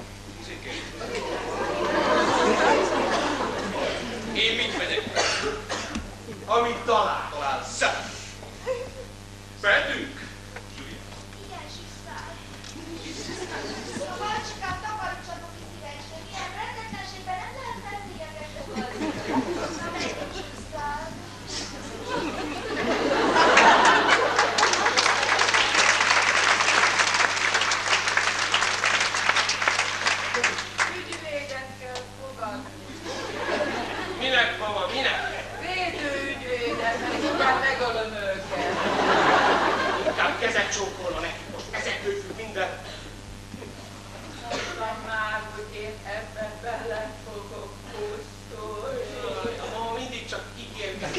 Én mit megyek? Amit talál. Talál szem. Mehetünk? Igen, sisztál. A Balcsikám, takarítsatok ki szívecskét. Ilyen rendetlenségben nem lehet felszégyegesek valami. Na, megyünk, sisztál. Ügyvédet kell fogadni. Minek, mama, minek? Védőügyvédet, mert inkább megölöm őket. Inkább kezet csókolva neki, most ezektől függ minden. Mondtam már, hogy én ebben bele fogok pusztulni. A mama mindig csak ígérkezik.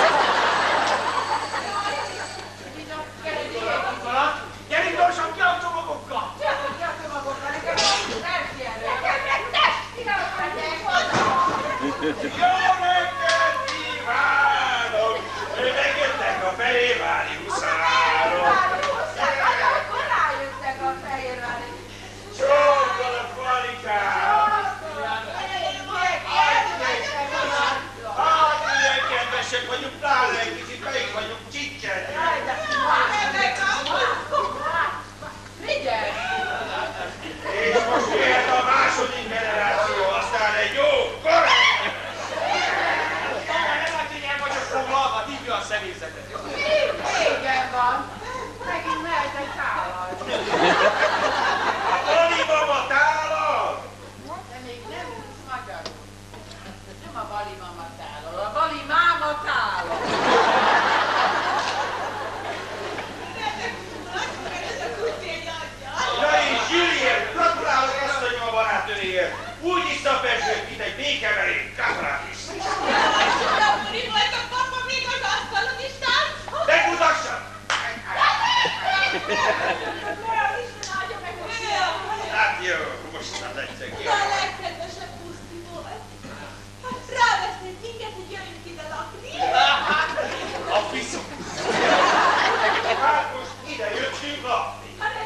Ugyan kerék. Gyerünk gyorsan ki a csomagokkal! Csak ki a csomagokkal, nekem nem félő. Nekem meg testileg megyek oda. Jó reggelt kívánok! Megjöttek a fehérvári huszárok! Akkor rájöttek a fehérvári. Csókol a falikát! Hát, milyen kedvesek vagyunk, pláne egy kicsit meg is vagyunk csicselni. Figyelj! És most jöhet a második generáció, aztán egy jó korrekt! Nem látja, hogy el vagyok foglalva, hívja a személyzetet. Régen van. Megint mehetek tálalni. A Bali mama tálal! De még nem tudsz magyarul. Nem a Bali mama tálol, a Bali máma tálol. Ja és Juliet, gratulálok asszonyom a barátnőjéért! Úgy iszta Perzsőt, mint egy békemerék, Kapratis! Megmutassak! Hát jó, most már egyszer ki. A fiszok. Hát most ide jöttünk lakni.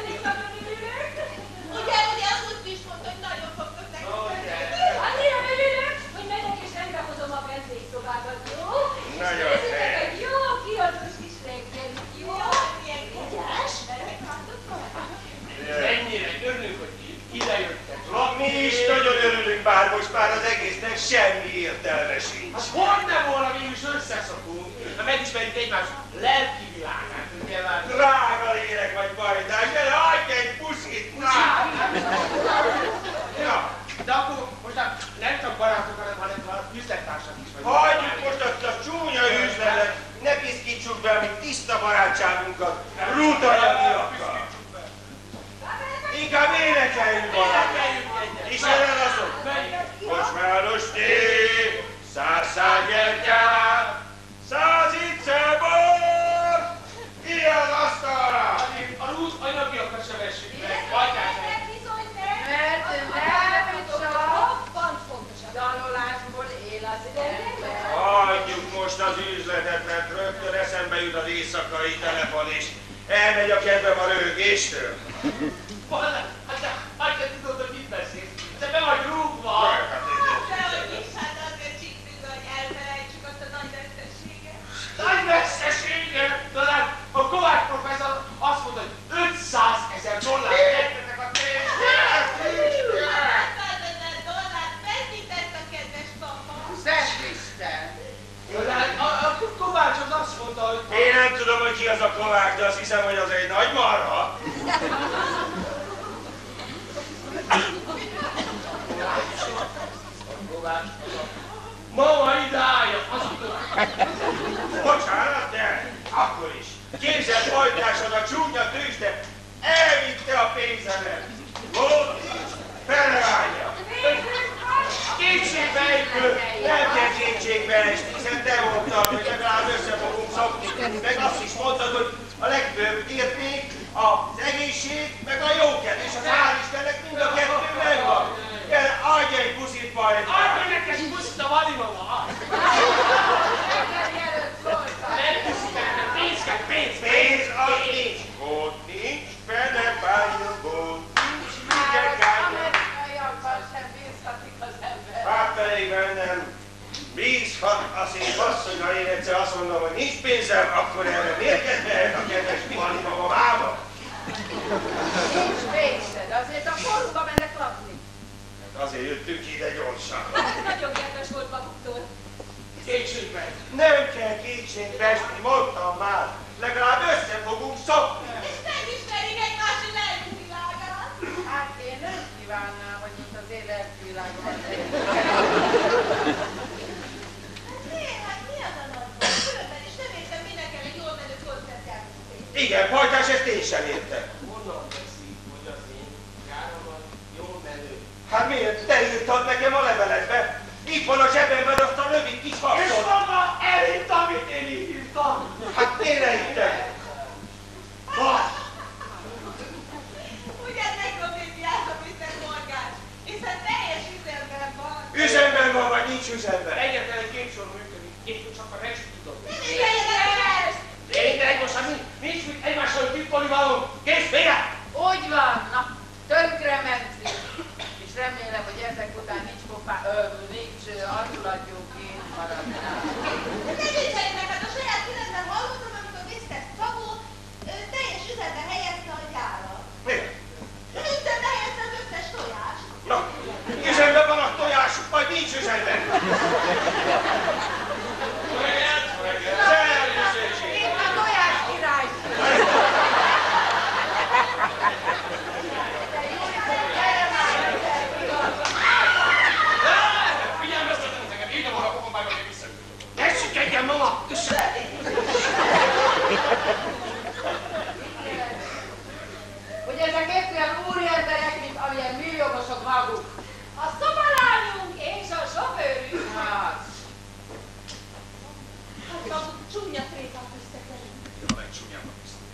Hát én örülök, hogy megyek és rendbehozom a vendégszobákat, jó? És Nagyon nézzétek helyes. egy jó kiadós kis reggelit, jó? Kegyes, Ennyire örülünk, hogy idejöttek. Mi is nagyon örülünk, bár most már az egésznek semmi értelme sincs. Hát hogy ne volna, mégis összeszokunk, ha megismerjük egymás lelki világát, ugye már? Drága lélek vagy bajdás, de adj egy puszit! Ja, De akkor most már nem csak barátok, hanem, hanem már üzlettársak is vagyunk. hagyjuk most azt a csúnya üzletet, ne piszkítsuk be a mi tiszta barátságunkat, rútanyagiakkal. Inkább énekeljünk valamit. Énekeljünk egyet. Ismered azok? Kocsmáros név, száz száz gyertyát, száz icce bor, ki az asztalra? A rúz anyagiakat se vessük meg, hagyják meg. Mert nem csak tanulásból él az ember. Hagyjuk most az üzletet, mert rögtön eszembe jut az éjszakai telefon, és elmegy a kedvem a röhögéstől. Valami, hát te, hát te tudod, hogy mit beszélsz. Te be vagy rúgva. Dehogy is, hát azért csíptünk, hogy elfelejtsük azt a nagy veszteséget. Nagy vesztesége! Talán a Kovács professzor azt mondta, hogy ötszázezer dollár nyertetek a pénzt. ötszázezer dollár, mennyit tett a kedves papa? Szent Isten! Talán a, a Kovács az azt mondta, hogy... Én nem tudom, hogy ki az a Kovács, de azt hiszem, hogy az egy nagy marha. Kovács, az a mama idája, az a Kovács. Bocsánat, de akkor is. Képzeld, folytásod a csúnya tőzsde, elvitte a pénzemet. Volt nincs, feleállja. Kétségbe egyből, nem kell kétségbe esni, hiszen te mondtad, hogy legalább össze fogunk szokni. Meg azt is mondtad, hogy a legfőbb érték az egészség, meg a jókedv, és az hál' Istennek mind a kettő megvan. Gyere, adj egy puszit majd! Adj neked puszit a valimama! Nem puszik, hanem pénz kell, pénz, Pénz az nincs, gót nincs, fene bánja, gót nincs, igen, gánya. Amerikaiakban sem bízhatik az ember. Hát pedig bennem bízhat a szép asszony, ha én egyszer azt mondom, hogy nincs pénzem, akkor erre mérgezne a kedves valimama máma. Nincs pénzed, azért a forróba mennek lakni. Azért jöttünk ide gyorsan. Nagyon kedves volt maguktól. kétségbe. Nem kell kétségbe esni, mondtam már. Legalább össze fogunk szokni. És megismerik egymás lelkvilágát. Hát én nem kívánnám, hogy itt az én lelkvilágomat Hát miért? Hát mi az a nagy baj? Különben is nem értem, mindenkel egy jól menő koncertjárműzték. Igen, pajtás, ezt én sem értek. Honnan veszi, hogy az én járamat jól menő? Hát miért? Te írtad nekem a leveletbe. Itt van a zsebemben azt a rövid kis És papsot. maga elhitt, amit én így írtam. Hát én elhittem. Ah, Ugyan megproféciáltam, miszter Morgás, hiszen teljes üzemben van. üzemben van, vagy nincs üzemben? Egyetlen egy képsor működik, és csak a rest tudom. Lényeges! Lényeg, most az nincs, nincs mit egymással tippolni való. Kész, vége! Úgy van, na, tönkre mentünk. És remélem, hogy ezek után nincs kopá, ö, nincs andulatjuk, én maradnám. De ne viccelj meg, hát a saját fülemben hallottam, amikor miszter Szabó ö, teljes üzemben helyezte a gyárat. Miért? Üzemben helyezte az összes tojást. Na, üzemben van a tojásuk, majd nincs üzemben. Szervusz, Itt a tojás király! Figyelmeztetetek engem, így nem arra fogom meg, hogy én visszaütöm. Tessék engem, mama! Hogy ezek épp olyan úri emberek, mint amilyen műjogosok maguk. A szobalányunk és a sofőrünk. Hát, Hát maguk csúnya tréfát összekerül. A legcsúnyábbak viszont.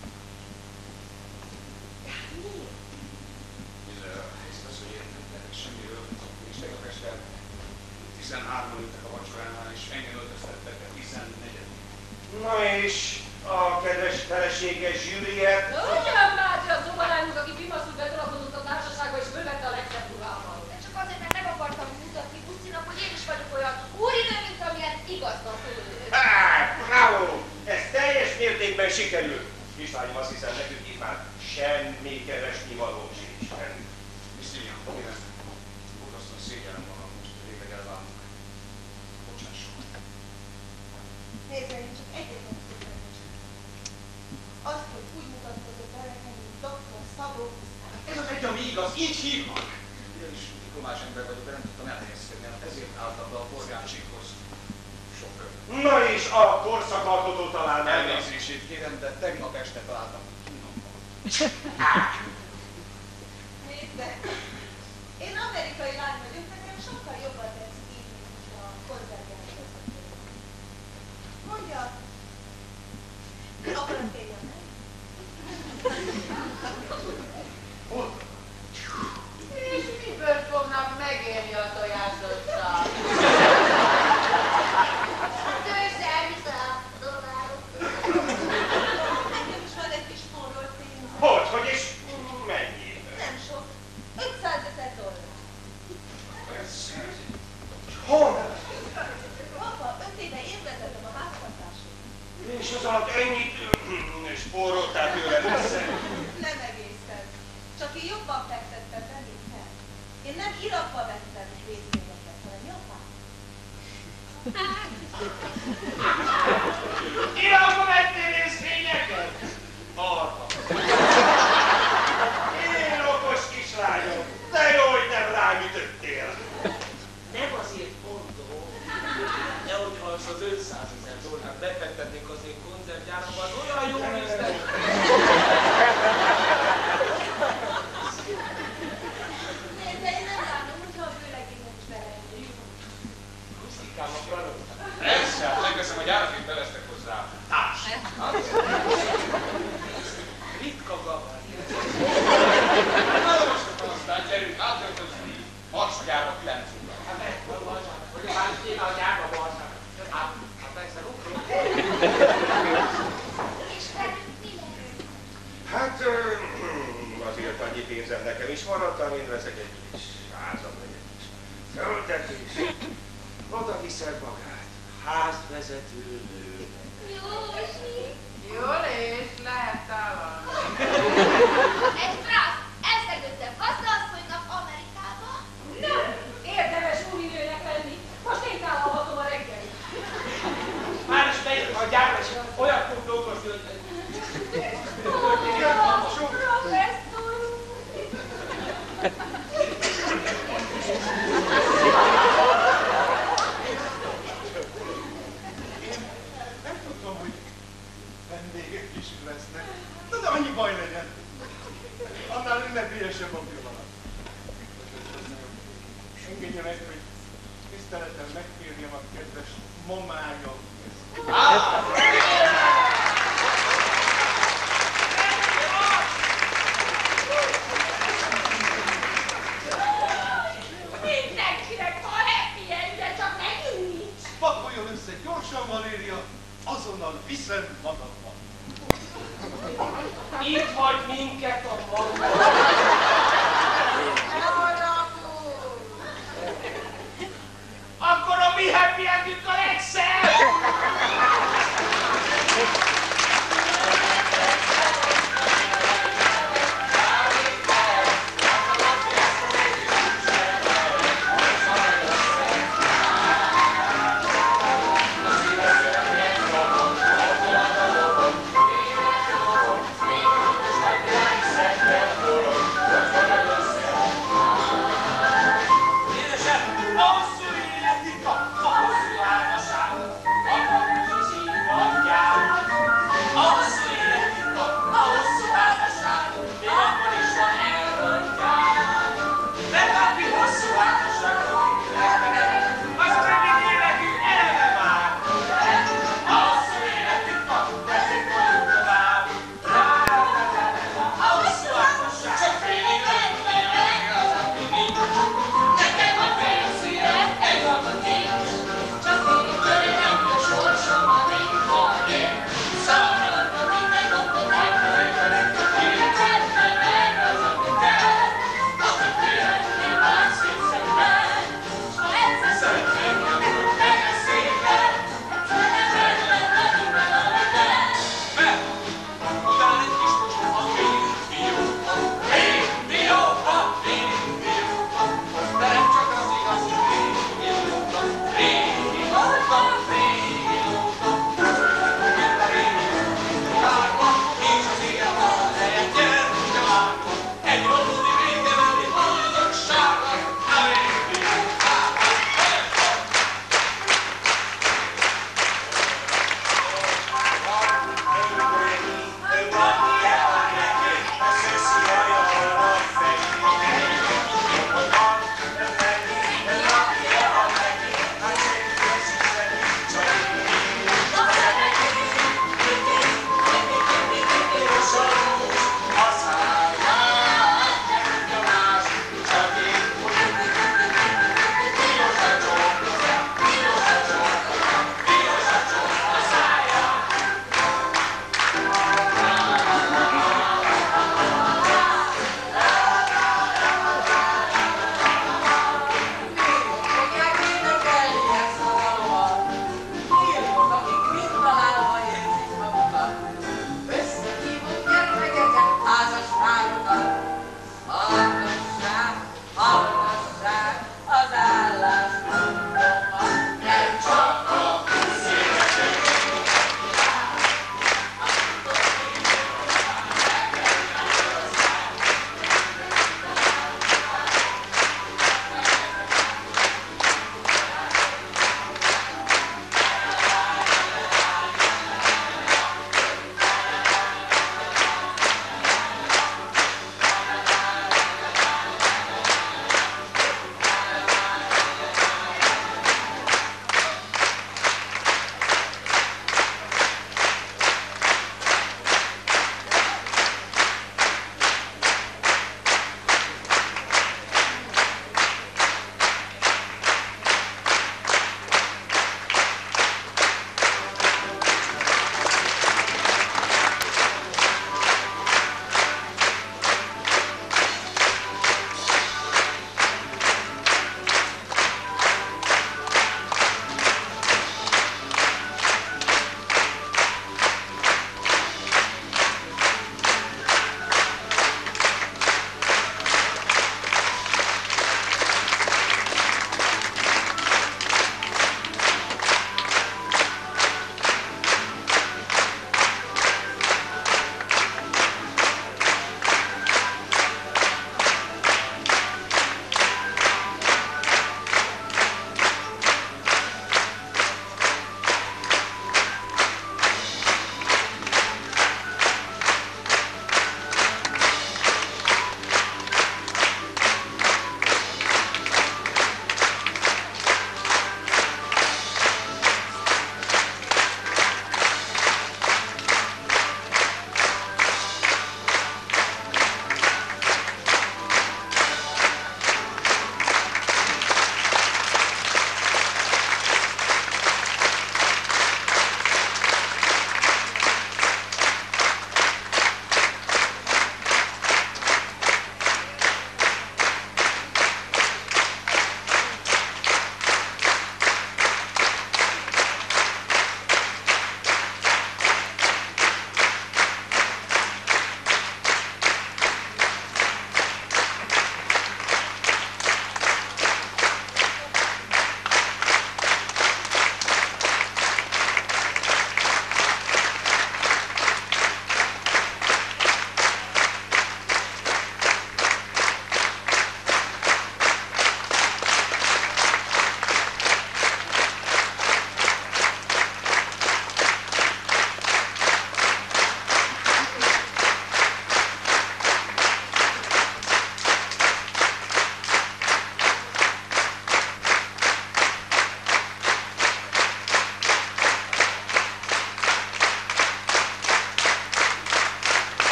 De hát miért? Ezt az, hogy én nem tehetek semmiről, és tegnap este tizenhárman ültek a vacsoránál, és engem öltöztettek a tizennegyedik. Na és a kedves feleséges Juliet? Ugyan bácsi a szobalányunk, aki pimaszul betolakodott a társaságba és fölvette a legszebb ruhával. De csak azért, mert nem akartam mutatni Pucinak, hogy én is vagyok olyan úrinő, mint amilyen igaznak ő. Hát, bravo! Ez teljes mértékben sikerült. Kislányom, azt hiszem, nekünk itt már semmi keresni való sincsen. Krisztilián, kérem, borzasztóan szégyellem magam, most végleg elválunk. Bocsásson. Nézd, én csak egyetlen tudtam. Azt, hogy úgy mutatkozott el nekem, mint doktor Szabó Gusztáv. Ez az egy, ami igaz, így hívnak. Én is diplomás ember vagyok, de nem tudtam elhelyezkedni, ezért álltam be a polgárséghoz. Sofőr. Na és a korszakalkotó talán nem. Elnézését kérem, de tegnap este találtam kínomban. Nézd, én amerikai lány vagyok, nekem sokkal jobban tetszik így, mint a konzervjárhoz. Mondja, akkor kérjem meg. és miből fognak megélni a tojásoddal? Tőzsde elvitte a dollárok. Nekem is van egy kis forró pénz. Hogy, hogy is? aki jobban fektette be, mint te. Én nem Irakba vettem részvényeket, hanem Japán. Irakba vettél részvényeket? Arra. Én okos kislányom, de jó, hogy nem rám ütöttél. Nem azért mondom, de hogyha az az ötszázezer dollárt befektetnénk az én konzervgyáramban, az olyan jó üzlet. De én nem látom, hogyha a vőlegénynek is belejön. Puszikám a franok. Persze, megveszem a gyárat, itt bevesztek hozzá. Társ. Ritka gavar. Na most aztán gyerünk, átöltözni. Marsagyárba kilenc óra. Hát megvan vacsán, hogy hát én a gyárba vacsán. Hát, hát persze, ukrok. És velünk mi lesz? Hát azért annyi pénzem nekem is maradt, amin veszek egy kis házat, vagy egy kis töltetés. Oda viszed magát, házvezető nőnek. Jósi! Jól és lehet tálalni. Egy frasz! Elszegődtem gazdasszonynak Amerikába. Nem! Érdemes úrinőnek lenni. Most én tálalhatom a reggelit. Már is megyek a gyárba, és olyan fog dolgozni, hogy... Professzor úr! Nem tudtam, hogy vendégek is lesznek. Na, de annyi baj legyen. Annál ünnepélyesebb a pillanat. Engedje meg, hogy tiszteletem megkérjem a kedves mamájam. Á!